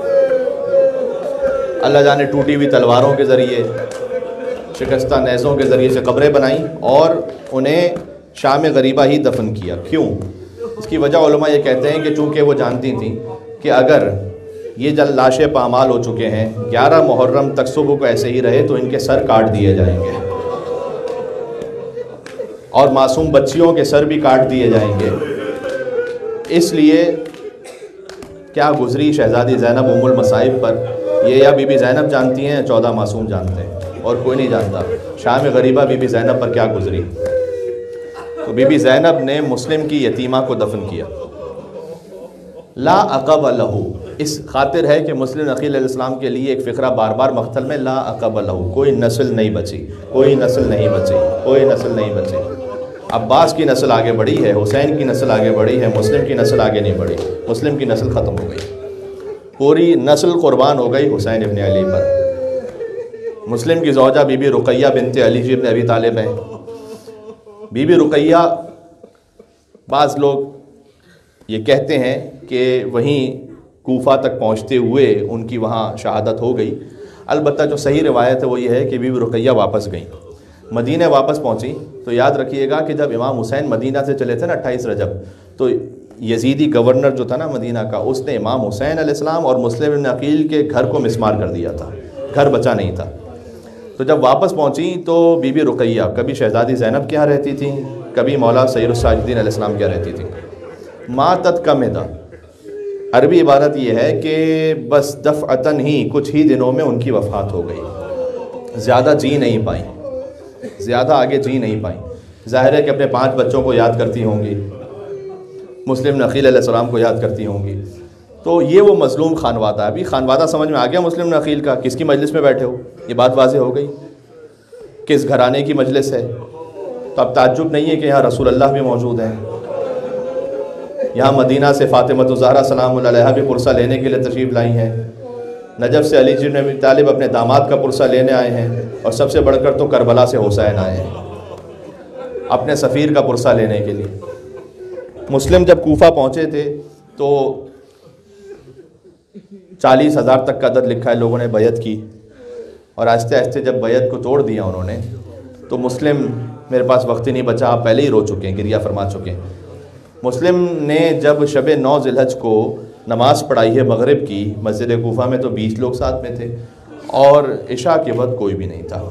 اللہ جانے ٹوٹی ہوئی تلواروں کے ذریعے، شکستہ نیزوں کے ذریعے سے قبریں بنائیں اور انہیں شام غریبہ ہی دفن کیا۔ کیوں؟ اس کی وجہ علماء یہ کہتے ہیں کہ چونکہ وہ جانتی تھیں کہ اگر یہ جل لاشیں پامال ہو چکے ہیں، 11 محرم تک صبح کو ایسے ہی رہے تو ان کے سر کاٹ دیے جائیں گے، اور معصوم بچیوں کے سر بھی کاٹ دیے جائیں گے۔ اس لیے کیا گزری شہزادی زینب ام المصائب پر، یہ یا بی بی زینب جانتی ہیں، 14 معصوم جانتے ہیں، اور کوئی نہیں جانتا شام غریبہ بی بی زینب پر کیا گزری۔ تو بی بی زینب نے مسلم کی یتیمہ کو دفن کیا۔ لا عقب لہو، اس خاطر ہے کہ مسلم عقیل علیہ السلام کے لیے ایک فقرہ بار بار مقتل میں، لا عقب لہو، کوئی نسل نہیں بچی، کوئی نسل نہیں بچی، کوئی نسل نہیں بچی۔ عباس کی نسل آگے بڑھی ہے، حسین کی نسل آگے بڑھی ہے، مسلم کی نسل آگے نہیں بڑھی، مسلم کی نسل ختم ہو گئی، پوری نسل قربان ہو گئی حسین ابن علی پر۔ مسلم کی زوجہ بی بی رقیہ بنت علی ابن ابی طالب ہیں۔ بی بی رقیہ، بعض لوگ یہ کہتے ہیں کہ وہیں کوفہ تک پہنچتے ہوئے ان کی وہاں شہادت ہو گئی۔ البتہ جو صحیح روایت ہے وہ یہ ہے کہ بی بی رقیہ واپس گئیں، مدینہ واپس پہنچی۔ تو یاد رکھیے گا کہ جب امام حسین مدینہ سے چلے تھے نا 28 رجب، تو یزیدی گورنر جو تھا نا مدینہ کا، اس نے امام حسین علیہ السلام اور مسلم بن عقیل کے گھر کو مسمار کر دیا تھا، گھر بچا نہیں تھا۔ تو جب واپس پہنچی تو بی بی رقیہ کبھی شہزادی زینب کے یہاں رہتی تھیں، کبھی مولا سید الساجدین علیہ السلام کے یہاں رہتی تھیں۔ ماتت کمدہ، عربی عبارت یہ ہے کہ بس دفعتاً ہی کچھ ہی دنوں میں ان کی وفات ہو گئی، زیادہ جی نہیں پائیں، زیادہ آگے جی نہیں پائیں۔ ظاہر ہے کہ اپنے 5 بچوں کو یاد کرتی ہوں گی، مسلم عقیل علیہ السلام کو یاد کرتی ہوں گی، تو یہ وہ مظلوم خانوادہ ہے. ابھی خانوادہ سمجھ میں آ گیا مسلم بن عقیل کا، کس کی مجلس میں بیٹھے ہو، یہ بات واضح ہو گئی کس گھرانے کی مجلس ہے. تو اب تعجب نہیں ہے کہ یہاں رسول اللہ بھی موجود ہیں، یہاں مدینہ سے فاطمہ الزہرا سلام اللہ علیہا بھی پرسہ لینے کے لیے تشریف لائی ہیں، نجف سے علی بن ابی طالب اپنے داماد کا پرسہ لینے آئے ہیں، اور سب سے بڑھ کر تو کربلا سے حسین آئے ہیں اپنے سفیر کا پرسہ لینے کے لیے. مسلم جب کوفہ پہنچے تھے تو 40,000 تک کا عدد لکھا ہے لوگوں نے بیعت کی، اور آہستہ آہستہ جب بیعت کو توڑ دیا انہوں نے تو مسلم، میرے پاس وقت ہی نہیں بچا، آپ پہلے ہی رو چکے ہیں، گریہ فرما چکے ہیں. مسلم نے جب شب 9 ذی الحج کو نماز پڑھائی ہے مغرب کی مسجد کوفہ میں، تو 20 لوگ ساتھ میں تھے، اور عشاء کے وقت کوئی بھی نہیں تھا.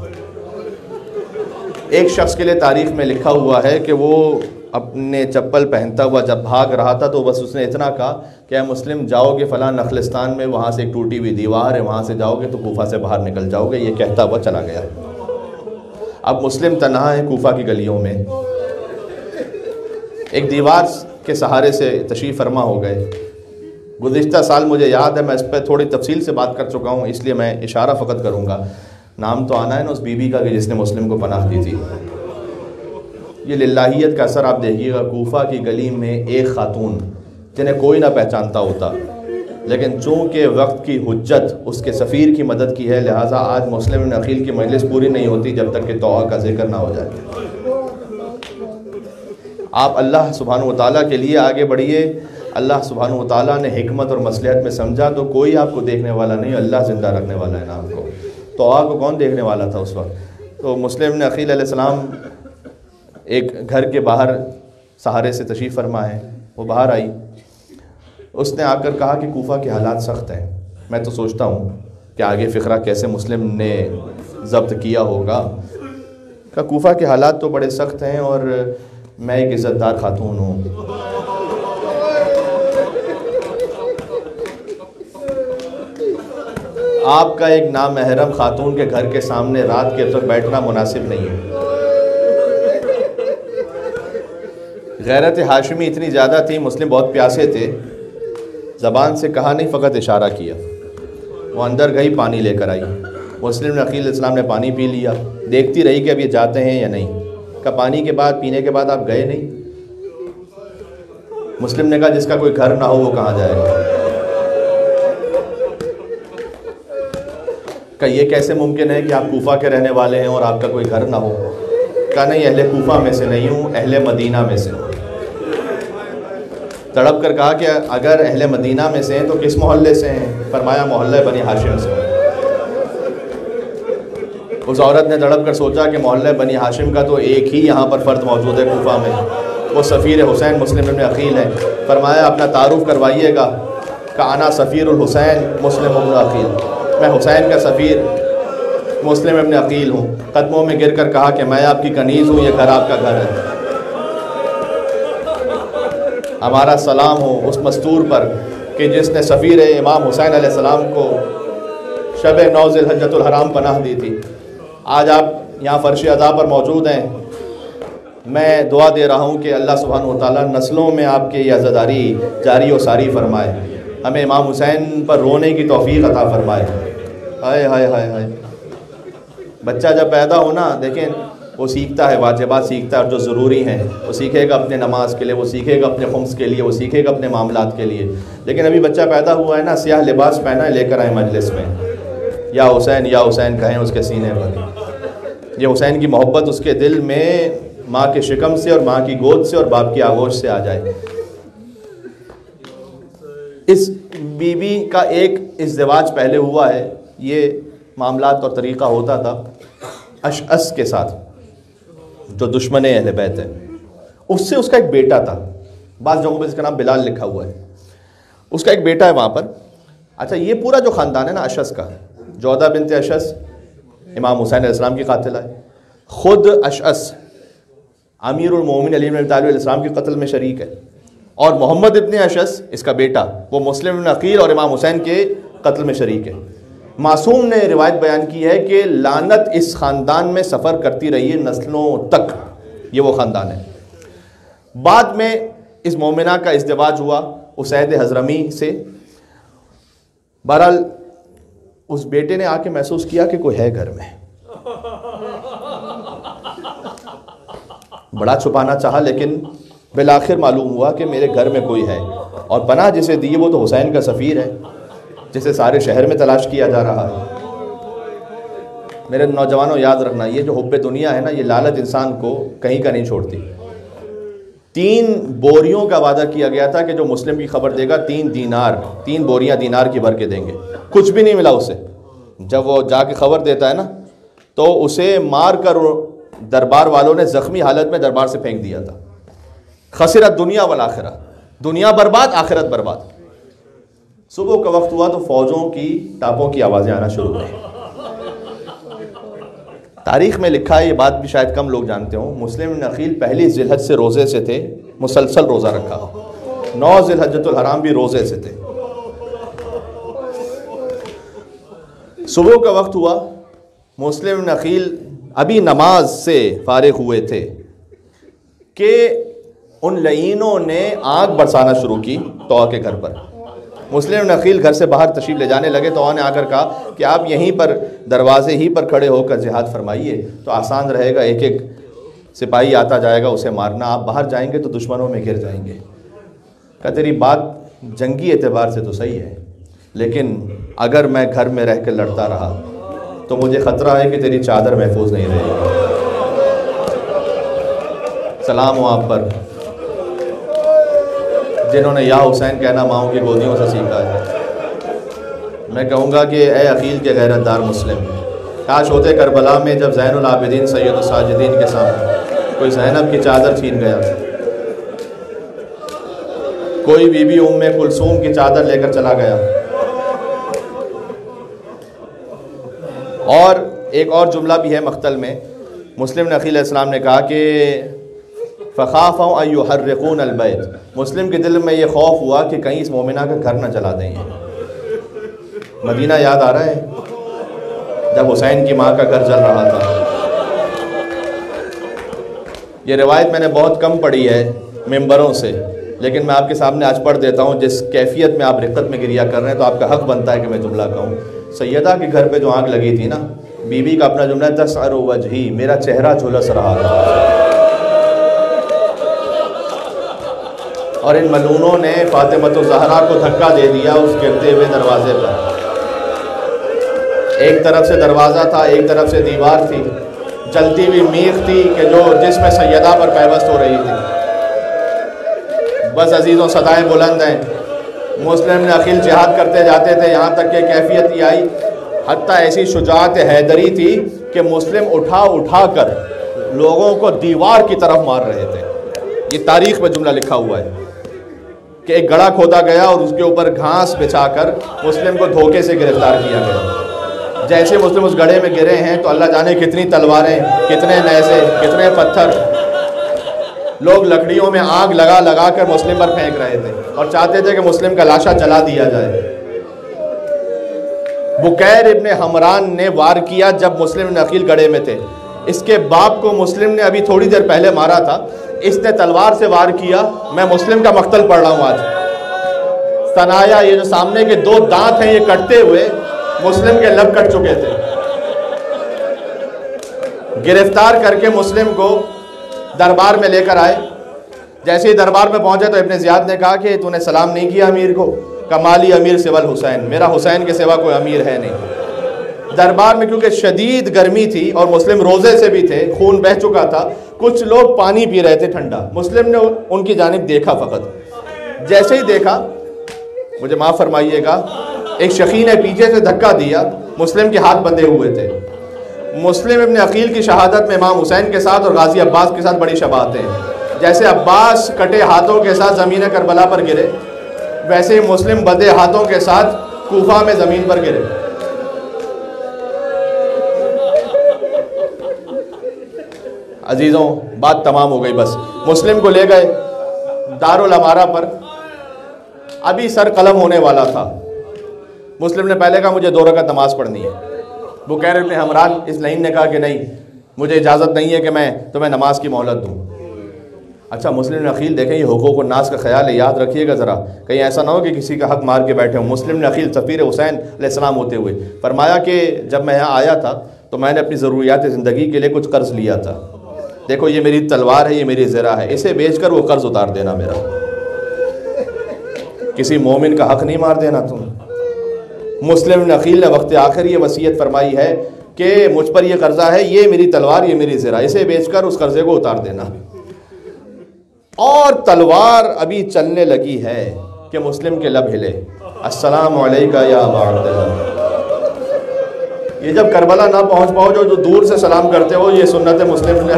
ایک شخص کے لیے تاریخ میں لکھا ہوا ہے کہ وہ اپنے چپل پہنتا ہوا جب بھاگ رہا تھا تو بس اس نے اتنا کہا کہ اے مسلم، جاؤ گے فلاں نخلستان میں، وہاں سے ایک ٹوٹی ہوئی دیوار ہے، وہاں سے جاؤ گے تو کوفہ سے باہر نکل جاؤ گے. یہ کہتا ہوا چلا گیا. اب مسلم تنہا ہے کوفہ کی گلیوں میں، ایک دیوار کے سہارے سے تشریف فرما ہو گئے. گزشتہ سال مجھے یاد ہے، میں اس پہ تھوڑی تفصیل سے بات کر چکا ہوں، اس لیے میں اشارہ فقط کروں گا. نام تو آنا ہے نا اس بی بی کا کہ جس نے مسلم کو پناہ دی تھی. یہ للہیت کا اثر آپ دیکھیے گا. کوفہ کی گلی میں ایک خاتون جنہیں کوئی نہ پہچانتا ہوتا، لیکن چونکہ وقت کی حجت اس کے سفیر کی مدد کی ہے، لہٰذا آج مسلم بن عقیل کی مجلس پوری نہیں ہوتی جب تک کہ توحہ کا ذکر نہ ہو جائے. آپ اللہ سبحانہ و تعالیٰ کے لیے آگے بڑھیے. اللہ سبحانہ و تعالیٰ نے حکمت اور مصلحت میں سمجھا تو کوئی آپ کو دیکھنے والا نہیں، اللہ زندہ رکھنے والا ہے نا آپ کو. توحہ کو کون دیکھنے والا تھا اس وقت؟ تو مسلم بن عقیل علیہ السلام ایک گھر کے باہر سہارے سے تشریف فرما ہے. وہ باہر آئی، اس نے آ کر کہا کہ کوفہ کے حالات سخت ہیں. میں تو سوچتا ہوں کہ آگے فقرہ کیسے مسلم نے ضبط کیا ہوگا. کہ کوفہ کے حالات تو بڑے سخت ہیں اور میں ایک عزت دار خاتون ہوں. آپ کا ایک نامحرم خاتون کے گھر کے سامنے رات کے وقت بیٹھنا مناسب نہیں ہے. غیرت ہاشمی اتنی زیادہ تھی، مسلم بہت پیاسے تھے، زبان سے کہا نہیں فقط اشارہ کیا. وہ اندر گئی، پانی لے کر آئی. مسلم بن عقیل علیہ السلام نے پانی پی لیا. دیکھتی رہی کہ اب یہ جاتے ہیں یا نہیں. کہ پانی کے بعد، پینے کے بعد آپ گئے نہیں. مسلم نے کہا جس کا کوئی گھر نہ ہو وہ کہاں جائے گا. کہ یہ کیسے ممکن ہے کہ آپ کوفہ کے رہنے والے ہیں اور آپ کا کوئی گھر نہ ہو. کہا نہیں، اہل کوفہ میں سے نہیں ہوں، اہل مدینہ میں سے ہوں. تڑپ کر کہا کہ اگر اہل مدینہ میں سے ہیں تو کس محلے سے ہیں؟ فرمایا محلہ بنی ہاشم سے. اس عورت نے تڑپ کر سوچا کہ محلہ بنی ہاشم کا تو ایک ہی یہاں پر فرد موجود ہے کوفہ میں، وہ سفیر حسین مسلم بن عقیل ہے. فرمایا اپنا تعارف کروائیے گا. کہ انا سفیر الحسین مسلم بن عقیل، میں حسین کا سفیر مسلم ابن عقیل ہوں. قدموں میں گر کر کہا کہ میں آپ کی کنیز ہوں، یہ گھر آپ کا گھر ہے. ہمارا سلام ہو اس مستور پر کہ جس نے سفیر امام حسین علیہ السلام کو شب 9 ذی الحجۃ الحرام پناہ دی تھی. آج آپ یہاں فرش عزا پر موجود ہیں. میں دعا دے رہا ہوں کہ اللہ سبحانہ و تعالیٰ نسلوں میں آپ کے یہ عزاداری جاری و ساری فرمائے. ہمیں امام حسین پر رونے کی توفیق عطا فرمائے. ہائے ہائے ہائے ہائے. بچہ جب پیدا ہونا، دیکھیں وہ سیکھتا ہے، واجبات سیکھتا ہے اور جو ضروری ہیں وہ سیکھے گا اپنے نماز کے لیے، وہ سیکھے گا اپنے خمس کے لیے، وہ سیکھے گا اپنے معاملات کے لیے. لیکن ابھی بچہ پیدا ہوا ہے نا، سیاہ لباس پہنا ہے، لے کر آئے مجلس میں، یا حسین کہیں اس کے سینے پر. یہ حسین کی محبت اس کے دل میں ماں کے شکم سے اور ماں کی گود سے اور باپ کی آغوش سے آ جائے. اس بی بی کا ایک ازدواج پہلے ہوا ہے. یہ معاملات اور طریقہ ہوتا تھا اشعث کے ساتھ جو دشمن اہل بیت ہے. اس سے اس کا ایک بیٹا تھا، بعض جگہوں پہ اس کا نام بلال لکھا ہوا ہے. اس کا ایک بیٹا ہے وہاں پر. اچھا، یہ پورا جو خاندان ہے نا اشعث کا، جودہ بنت اشعث امام حسین علیہ السلام کی قاتلہ ہے. خود اشعث امیر المومنین علی بن ابی طالب علیہ السلام کے قتل میں شریک ہے. اور محمد ابن اشعث اس کا بیٹا، وہ مسلم بن عقیل اور امام حسین کے قتل میں شریک ہے. معصوم نے روایت بیان کی ہے کہ لعنت اس خاندان میں سفر کرتی رہی ہے نسلوں تک. یہ وہ خاندان ہے. بعد میں اس مومنہ کا ازدواج ہوا اسید حضرمی سے. بہرحال اس بیٹے نے آ کے محسوس کیا کہ کوئی ہے گھر میں. بڑا چھپانا چاہا لیکن بالآخر معلوم ہوا کہ میرے گھر میں کوئی ہے. اور پناہ جسے دی وہ تو حسین کا سفیر ہے جسے سارے شہر میں تلاش کیا جا رہا ہے. میرے نوجوانوں یاد رکھنا، یہ جو حب دنیا ہے نا، یہ لالچ انسان کو کہیں کا نہیں چھوڑتی. 3 بوریوں کا وعدہ کیا گیا تھا کہ جو مسلم کی خبر دے گا 3 بوریاں دینار کی بھر کے دیں گے. کچھ بھی نہیں ملا اسے. جب وہ جا کے خبر دیتا ہے نا تو اسے مار کر دربار والوں نے زخمی حالت میں دربار سے پھینک دیا تھا. خسرت دنیا والآخرہ، دنیا برباد آخرت برباد. صبح کا وقت ہوا تو فوجوں کی ٹاپوں کی آوازیں آنا شروع ہوئی. تاریخ میں لکھا ہے، یہ بات بھی شاید کم لوگ جانتے ہوں، مسلم بن عقیل پہلی ذی الحج سے روزے سے تھے، مسلسل روزہ رکھا. 9 ذی الحجۃ الحرام بھی روزے سے تھے. صبح کا وقت ہوا، مسلم بن عقیل ابھی نماز سے فارغ ہوئے تھے کہ ان لعینوں نے آگ برسانا شروع کی طوع کے گھر پر. مسلم بن عقیل گھر سے باہر تشریف لے جانے لگے تو طوع نے آ کر کہا کہ آپ یہیں پر دروازے ہی پر کھڑے ہو کر جہاد فرمائیے تو آسان رہے گا، ایک ایک سپاہی آتا جائے گا اسے مارنا، آپ باہر جائیں گے تو دشمنوں میں گر جائیں گے. کہا تیری بات جنگی اعتبار سے تو صحیح ہے، لیکن اگر میں گھر میں رہ کر لڑتا رہا تو مجھے خطرہ ہے کہ تیری چادر محفوظ نہیں رہے گی. سلام ہو آپ پر جنہوں نے یا حسین کہنا ماؤں کی گودیوں سے سیکھا ہے. میں کہوں گا کہ اے عقیل کے غیرت دار مسلم، کاش ہوتے کربلا میں جب زین العابدین سید الساجدین کے سامنے کوئی زینب کی چادر چھین گیا، کوئی بی بی ام کلثوم کی چادر لے کر چلا گیا. اور ایک اور جملہ بھی ہے مقتل میں، مسلم عقیل علیہ السلام نے کہا کہ فَخَافَوْا أَن يُحَرِّقُونَ الْبَيْتِ، مسلم کے دل میں یہ خوف ہوا کہ کہیں اس مومنہ کا گھر نہ جلا دیں. مدینہ یاد آ رہا ہے جب حسین کی ماں کا گھر جل رہا تھا. یہ روایت میں نے بہت کم پڑھی ہے ممبروں سے، لیکن میں آپ کے سامنے آج پڑھ دیتا ہوں. جس کیفیت میں آپ رقت میں گریا کر رہے ہیں تو آپ کا حق بنتا ہے کہ میں جملہ کہوں. سیدہ کے گھر پہ جو آگ لگی تھی نا، بی بی کا اپنا جملہ ہے تسعر وجہی، میرا چہرہ جھلس رہا تھا. اور ان ملعونوں نے فاطمہ الزہرا کو دھکا دے دیا اس گرتے ہوئے دروازے پر. ایک طرف سے دروازہ تھا، ایک طرف سے دیوار تھی، جلتی ہوئی میخ تھی کہ جس میں سیدہ پر پیوست ہو رہی تھی. بس عزیزوں صدائیں بلند ہیں. مسلم نے عقیل جہاد کرتے جاتے تھے، یہاں تک کہ کیفیت یہ آئی، حتیٰ ایسی شجاعت حیدری تھی کہ مسلم اٹھا کر لوگوں کو دیوار کی طرف مار رہے تھے. یہ تاریخ میں جملہ لکھا ہوا ہے کہ ایک گڑھا کھودا گیا اور اس کے اوپر گھاس بچھا کر مسلم کو دھوکے سے گرفتار کیا گیا. جیسے مسلم اس گڑھے میں گرے ہیں تو اللہ جانے کتنی تلواریں، کتنے نیزے، کتنے پتھر، لوگ لکڑیوں میں آگ لگا کر مسلم پر پھینک رہے تھے اور چاہتے تھے کہ مسلم کا لاشا جلا دیا جائے. بکیر ابن حمران نے وار کیا جب مسلم بن عقیل گڑھے میں تھے. اس کے باپ کو مسلم نے ابھی تھوڑی دیر پہلے مارا تھا، اس نے تلوار سے وار کیا. میں مسلم کا مقتل پڑھ رہا ہوں آج. ثنایا، یہ جو سامنے کے 2 دانت ہیں، یہ کٹتے ہوئے مسلم کے لب کٹ چکے تھے. گرفتار کر کے مسلم کو دربار میں لے کر آئے. جیسے ہی دربار میں پہنچے تو ابن زیاد نے کہا کہ تو نے سلام نہیں کیا امیر کو. کمالی امیر سوال حسین، میرا حسین کے سوا کوئی امیر ہے نہیں. دربار میں کیونکہ شدید گرمی تھی اور مسلم روزے سے بھی تھے، خون بہہ چکا تھا، کچھ لوگ پانی پی رہے تھے ٹھنڈا. مسلم نے ان کی جانب دیکھا، فقط جیسے ہی دیکھا، مجھے معاف فرمائیے گا، ایک شخی نے پیچھے سے دھکا دیا. مسلم کے ہاتھ بندھے ہوئے تھے. مسلم ابن عقیل کی شہادت میں امام حسین کے ساتھ اور غازی عباس کے ساتھ بڑی شباہتیں ہیں. جیسے عباس کٹے ہاتھوں کے ساتھ زمین کربلا پر گرے، ویسے ہی مسلم بندھے ہاتھوں کے ساتھ کوفہ میں زمین پر گرے. عزیزوں بات تمام ہو گئی. بس مسلم کو لے گئے دارالامارہ پر. ابھی سر قلم ہونے والا تھا. مسلم نے پہلے کہا مجھے 2 رکعت نماز پڑھنی ہے. بکیر ابن حمران اس لعین نے کہا کہ نہیں، مجھے اجازت نہیں ہے کہ میں تمہیں نماز کی مہلت دوں. اچھا مسلم عقیل دیکھیں، یہ حقوق الناس کا خیال ہے، یاد رکھیے گا ذرا، کہیں ایسا نہ ہو کہ کسی کا حق مار کے بیٹھے ہوں۔ مسلم عقیل سفیر حسین علیہ السلام ہوتے ہوئے فرمایا کہ جب میں یہاں آیا تھا تو میں نے اپنی ضروریات زندگی کے لیے کچھ قرض لیا تھا، دیکھو یہ میری تلوار ہے، یہ میری زرہ ہے، اسے بیچ کر وہ قرض اتار دینا میرا۔ کسی مومن کا حق نہیں مار دینا تم۔ مسلم عقیل نے وقت آخر یہ وصیت فرمائی ہے کہ مجھ پر یہ قرضہ ہے، یہ میری تلوار، یہ میری زرہ، اسے بیچ کر اس قرضے کو اتار دینا۔ اور تلوار ابھی چلنے لگی ہے کہ مسلم کے لب ہلے، السلام علیکہ یا ابا عبداللہ۔ یہ جب کربلا نہ پہنچ پاؤ جو دور سے سلام کرتے ہو، یہ سنت مسلم نے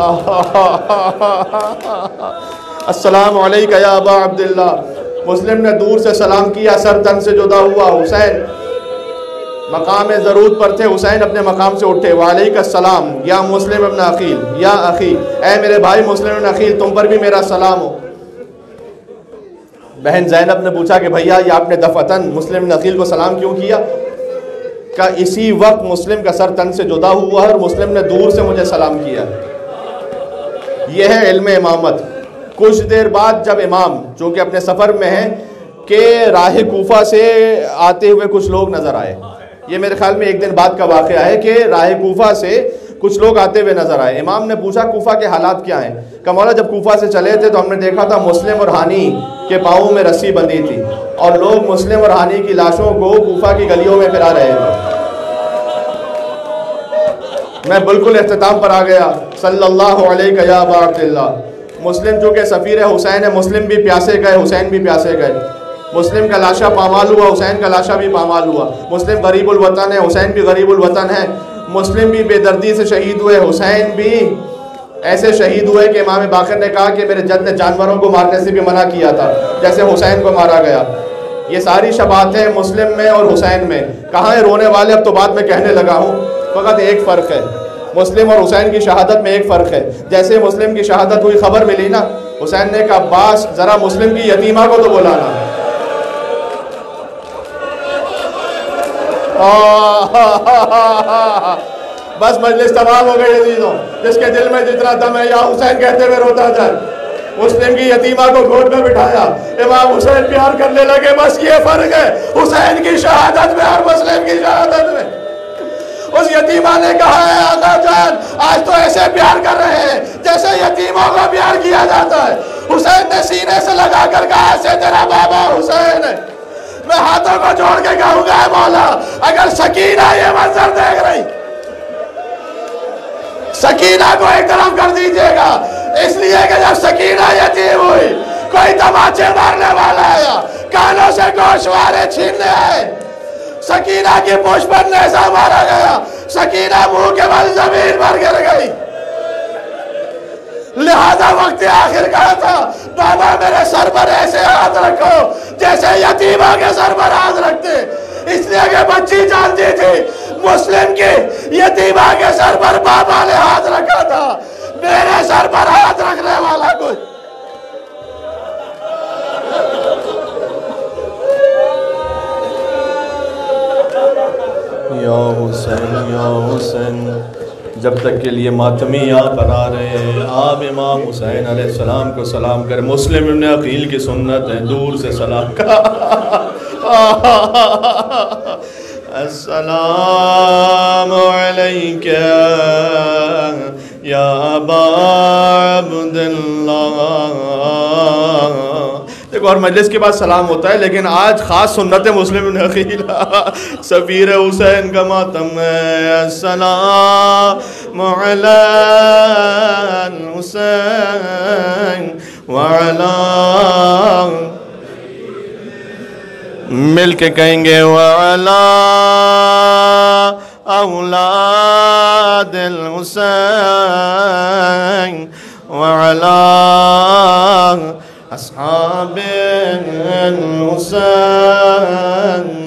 السلام علیکہ یا ابا عبداللہ۔ مسلم نے دور سے سلام کیا، سر تن سے جدا ہوا۔ حسین مقام ضرورت پر تھے، حسین اپنے مقام سے اٹھے، وعلیکہ السلام یا مسلم ابن عقیل، یا اخی، اے میرے بھائی مسلم ابن عقیل، تم پر بھی میرا سلام ہو۔ بہن زینب نے پوچھا کہ بھیا یہ آپ نے دفعتاً مسلم ابن عقیل کو سلام کیوں کیا؟ کہ اسی وقت مسلم کا سر تن سے جدا ہوا ہے اور مسلم نے دور سے مجھے سلام کیا۔ یہ ہے علم امامت۔ کچھ دیر بعد جب امام چونکہ اپنے سفر میں ہیں کہ راہ کوفہ سے آتے ہوئے کچھ لوگ نظر آئے، یہ میرے خیال میں ایک دن بعد کا واقعہ ہے کہ راہ کوفہ سے کچھ لوگ آتے ہوئے نظر آئے۔ امام نے پوچھا کوفہ کے حالات کیا ہیں؟ کہ مولا جب کوفہ سے چلے تھے تو ہم نے دیکھا تھا مسلم اور ہانی کے پاؤں میں رسی بندھی تھی اور لوگ مسلم اور ہانی کی لاشوں کو کوفہ کی گلیوں میں پھرا رہے تھے۔ میں بالکل اختتام پر آ گیا، صلی اللہ علیہ یا ابا عبداللہ۔ مسلم چونکہ سفیر حسین ہے، مسلم بھی پیاسے گئے، حسین بھی پیاسے گئے۔ مسلم کا لاشا پامال ہوا، حسین کا لاشا بھی پامال ہوا۔ مسلم غریب الوطن ہے، حسین بھی غریب الوطن ہے۔ مسلم بھی بے دردی سے شہید ہوئے، حسین بھی ایسے شہید ہوئے کہ امام باقر نے کہا کہ میرے جد نے جانوروں کو مارنے سے بھی منع کیا تھا جیسے حسین کو مارا گیا۔ یہ ساری شباہتیں مسلم میں اور حسین میں۔ کہاں ہیں رونے والے؟ اب تو بعد میں کہنے لگا ہوں، فقط ایک فرق ہے، مسلم اور حسین کی شہادت میں ایک فرق ہے۔ جیسے مسلم کی شہادت ہوئی، خبر ملی نا، حسین نے کہا عباس ذرا مسلم کی یتیمہ کو تو بلانا۔ بس مجلس تمام ہو گئی عزیزوں، جس کے دل میں جتنا دم ہے یا حسین کہتے ہوئے روتا جائے۔ مسلم کی یتیمہ کو گود میں بٹھایا، امام حسین پیار کرنے لگے۔ بس یہ فرق ہے حسین کی شہادت میں اور مسلم کی شہادت میں۔ اس یتیمہ نے کہا ہے آقا جان آج تو ایسے پیار کر رہے ہیں جیسے یتیموں کو پیار کیا جاتا ہے۔ حسین نے سینے سے لگا کر کہا ایسے تیرا بابا حسین ہے۔ میں ہاتھوں کو جوڑ کے کہوں گا اے مولا اگر سکینہ یہ منظر دیکھ رہی، سکینہ کو ایک طرف کر دیجئے گا، اس لیے کہ جب سکینہ یتیم ہوئی کوئی تماچے مارنے والا آیا، کانوں سے گوشوارے چھیننے آئے، سکینہ کی پوچھ پر نیزہ مارا گیا، سکینہ منہ کے بل زمین پر گر گئی۔ لہذا وقت آخر کہا تھا بابا میرے سر پر ایسے ہاتھ رکھو جیسے یتیمہ کے سر پر ہاتھ رکھتے، اس لیے کہ بچی جانتی تھی مسلم کی یتیمہ کے سر پر بابا نے ہاتھ رکھا تھا، میرے سر پر ہاتھ رکھنے والا کوئی۔ یا حسین یا حسین، جب تک کے لیے ماتمی یہاں پر آ رہے ہیں آپ امام حسین علیہ السلام کو سلام کریں۔ مسلم ابن عقیل کی سنت ہے دور سے سلام کا۔ السلام علیکہ یا ابا عبداللہ۔ دیکھو اور مجلس کے بعد سلام ہوتا ہے، لیکن آج خاص سنت مسلم ابن عقیل سفیر حسین کا ماتم ہے۔ السلام علی الحسین وعلی، مل کے کہیں گے وعلی اولاد الحسین وعلی اصحاب الحسین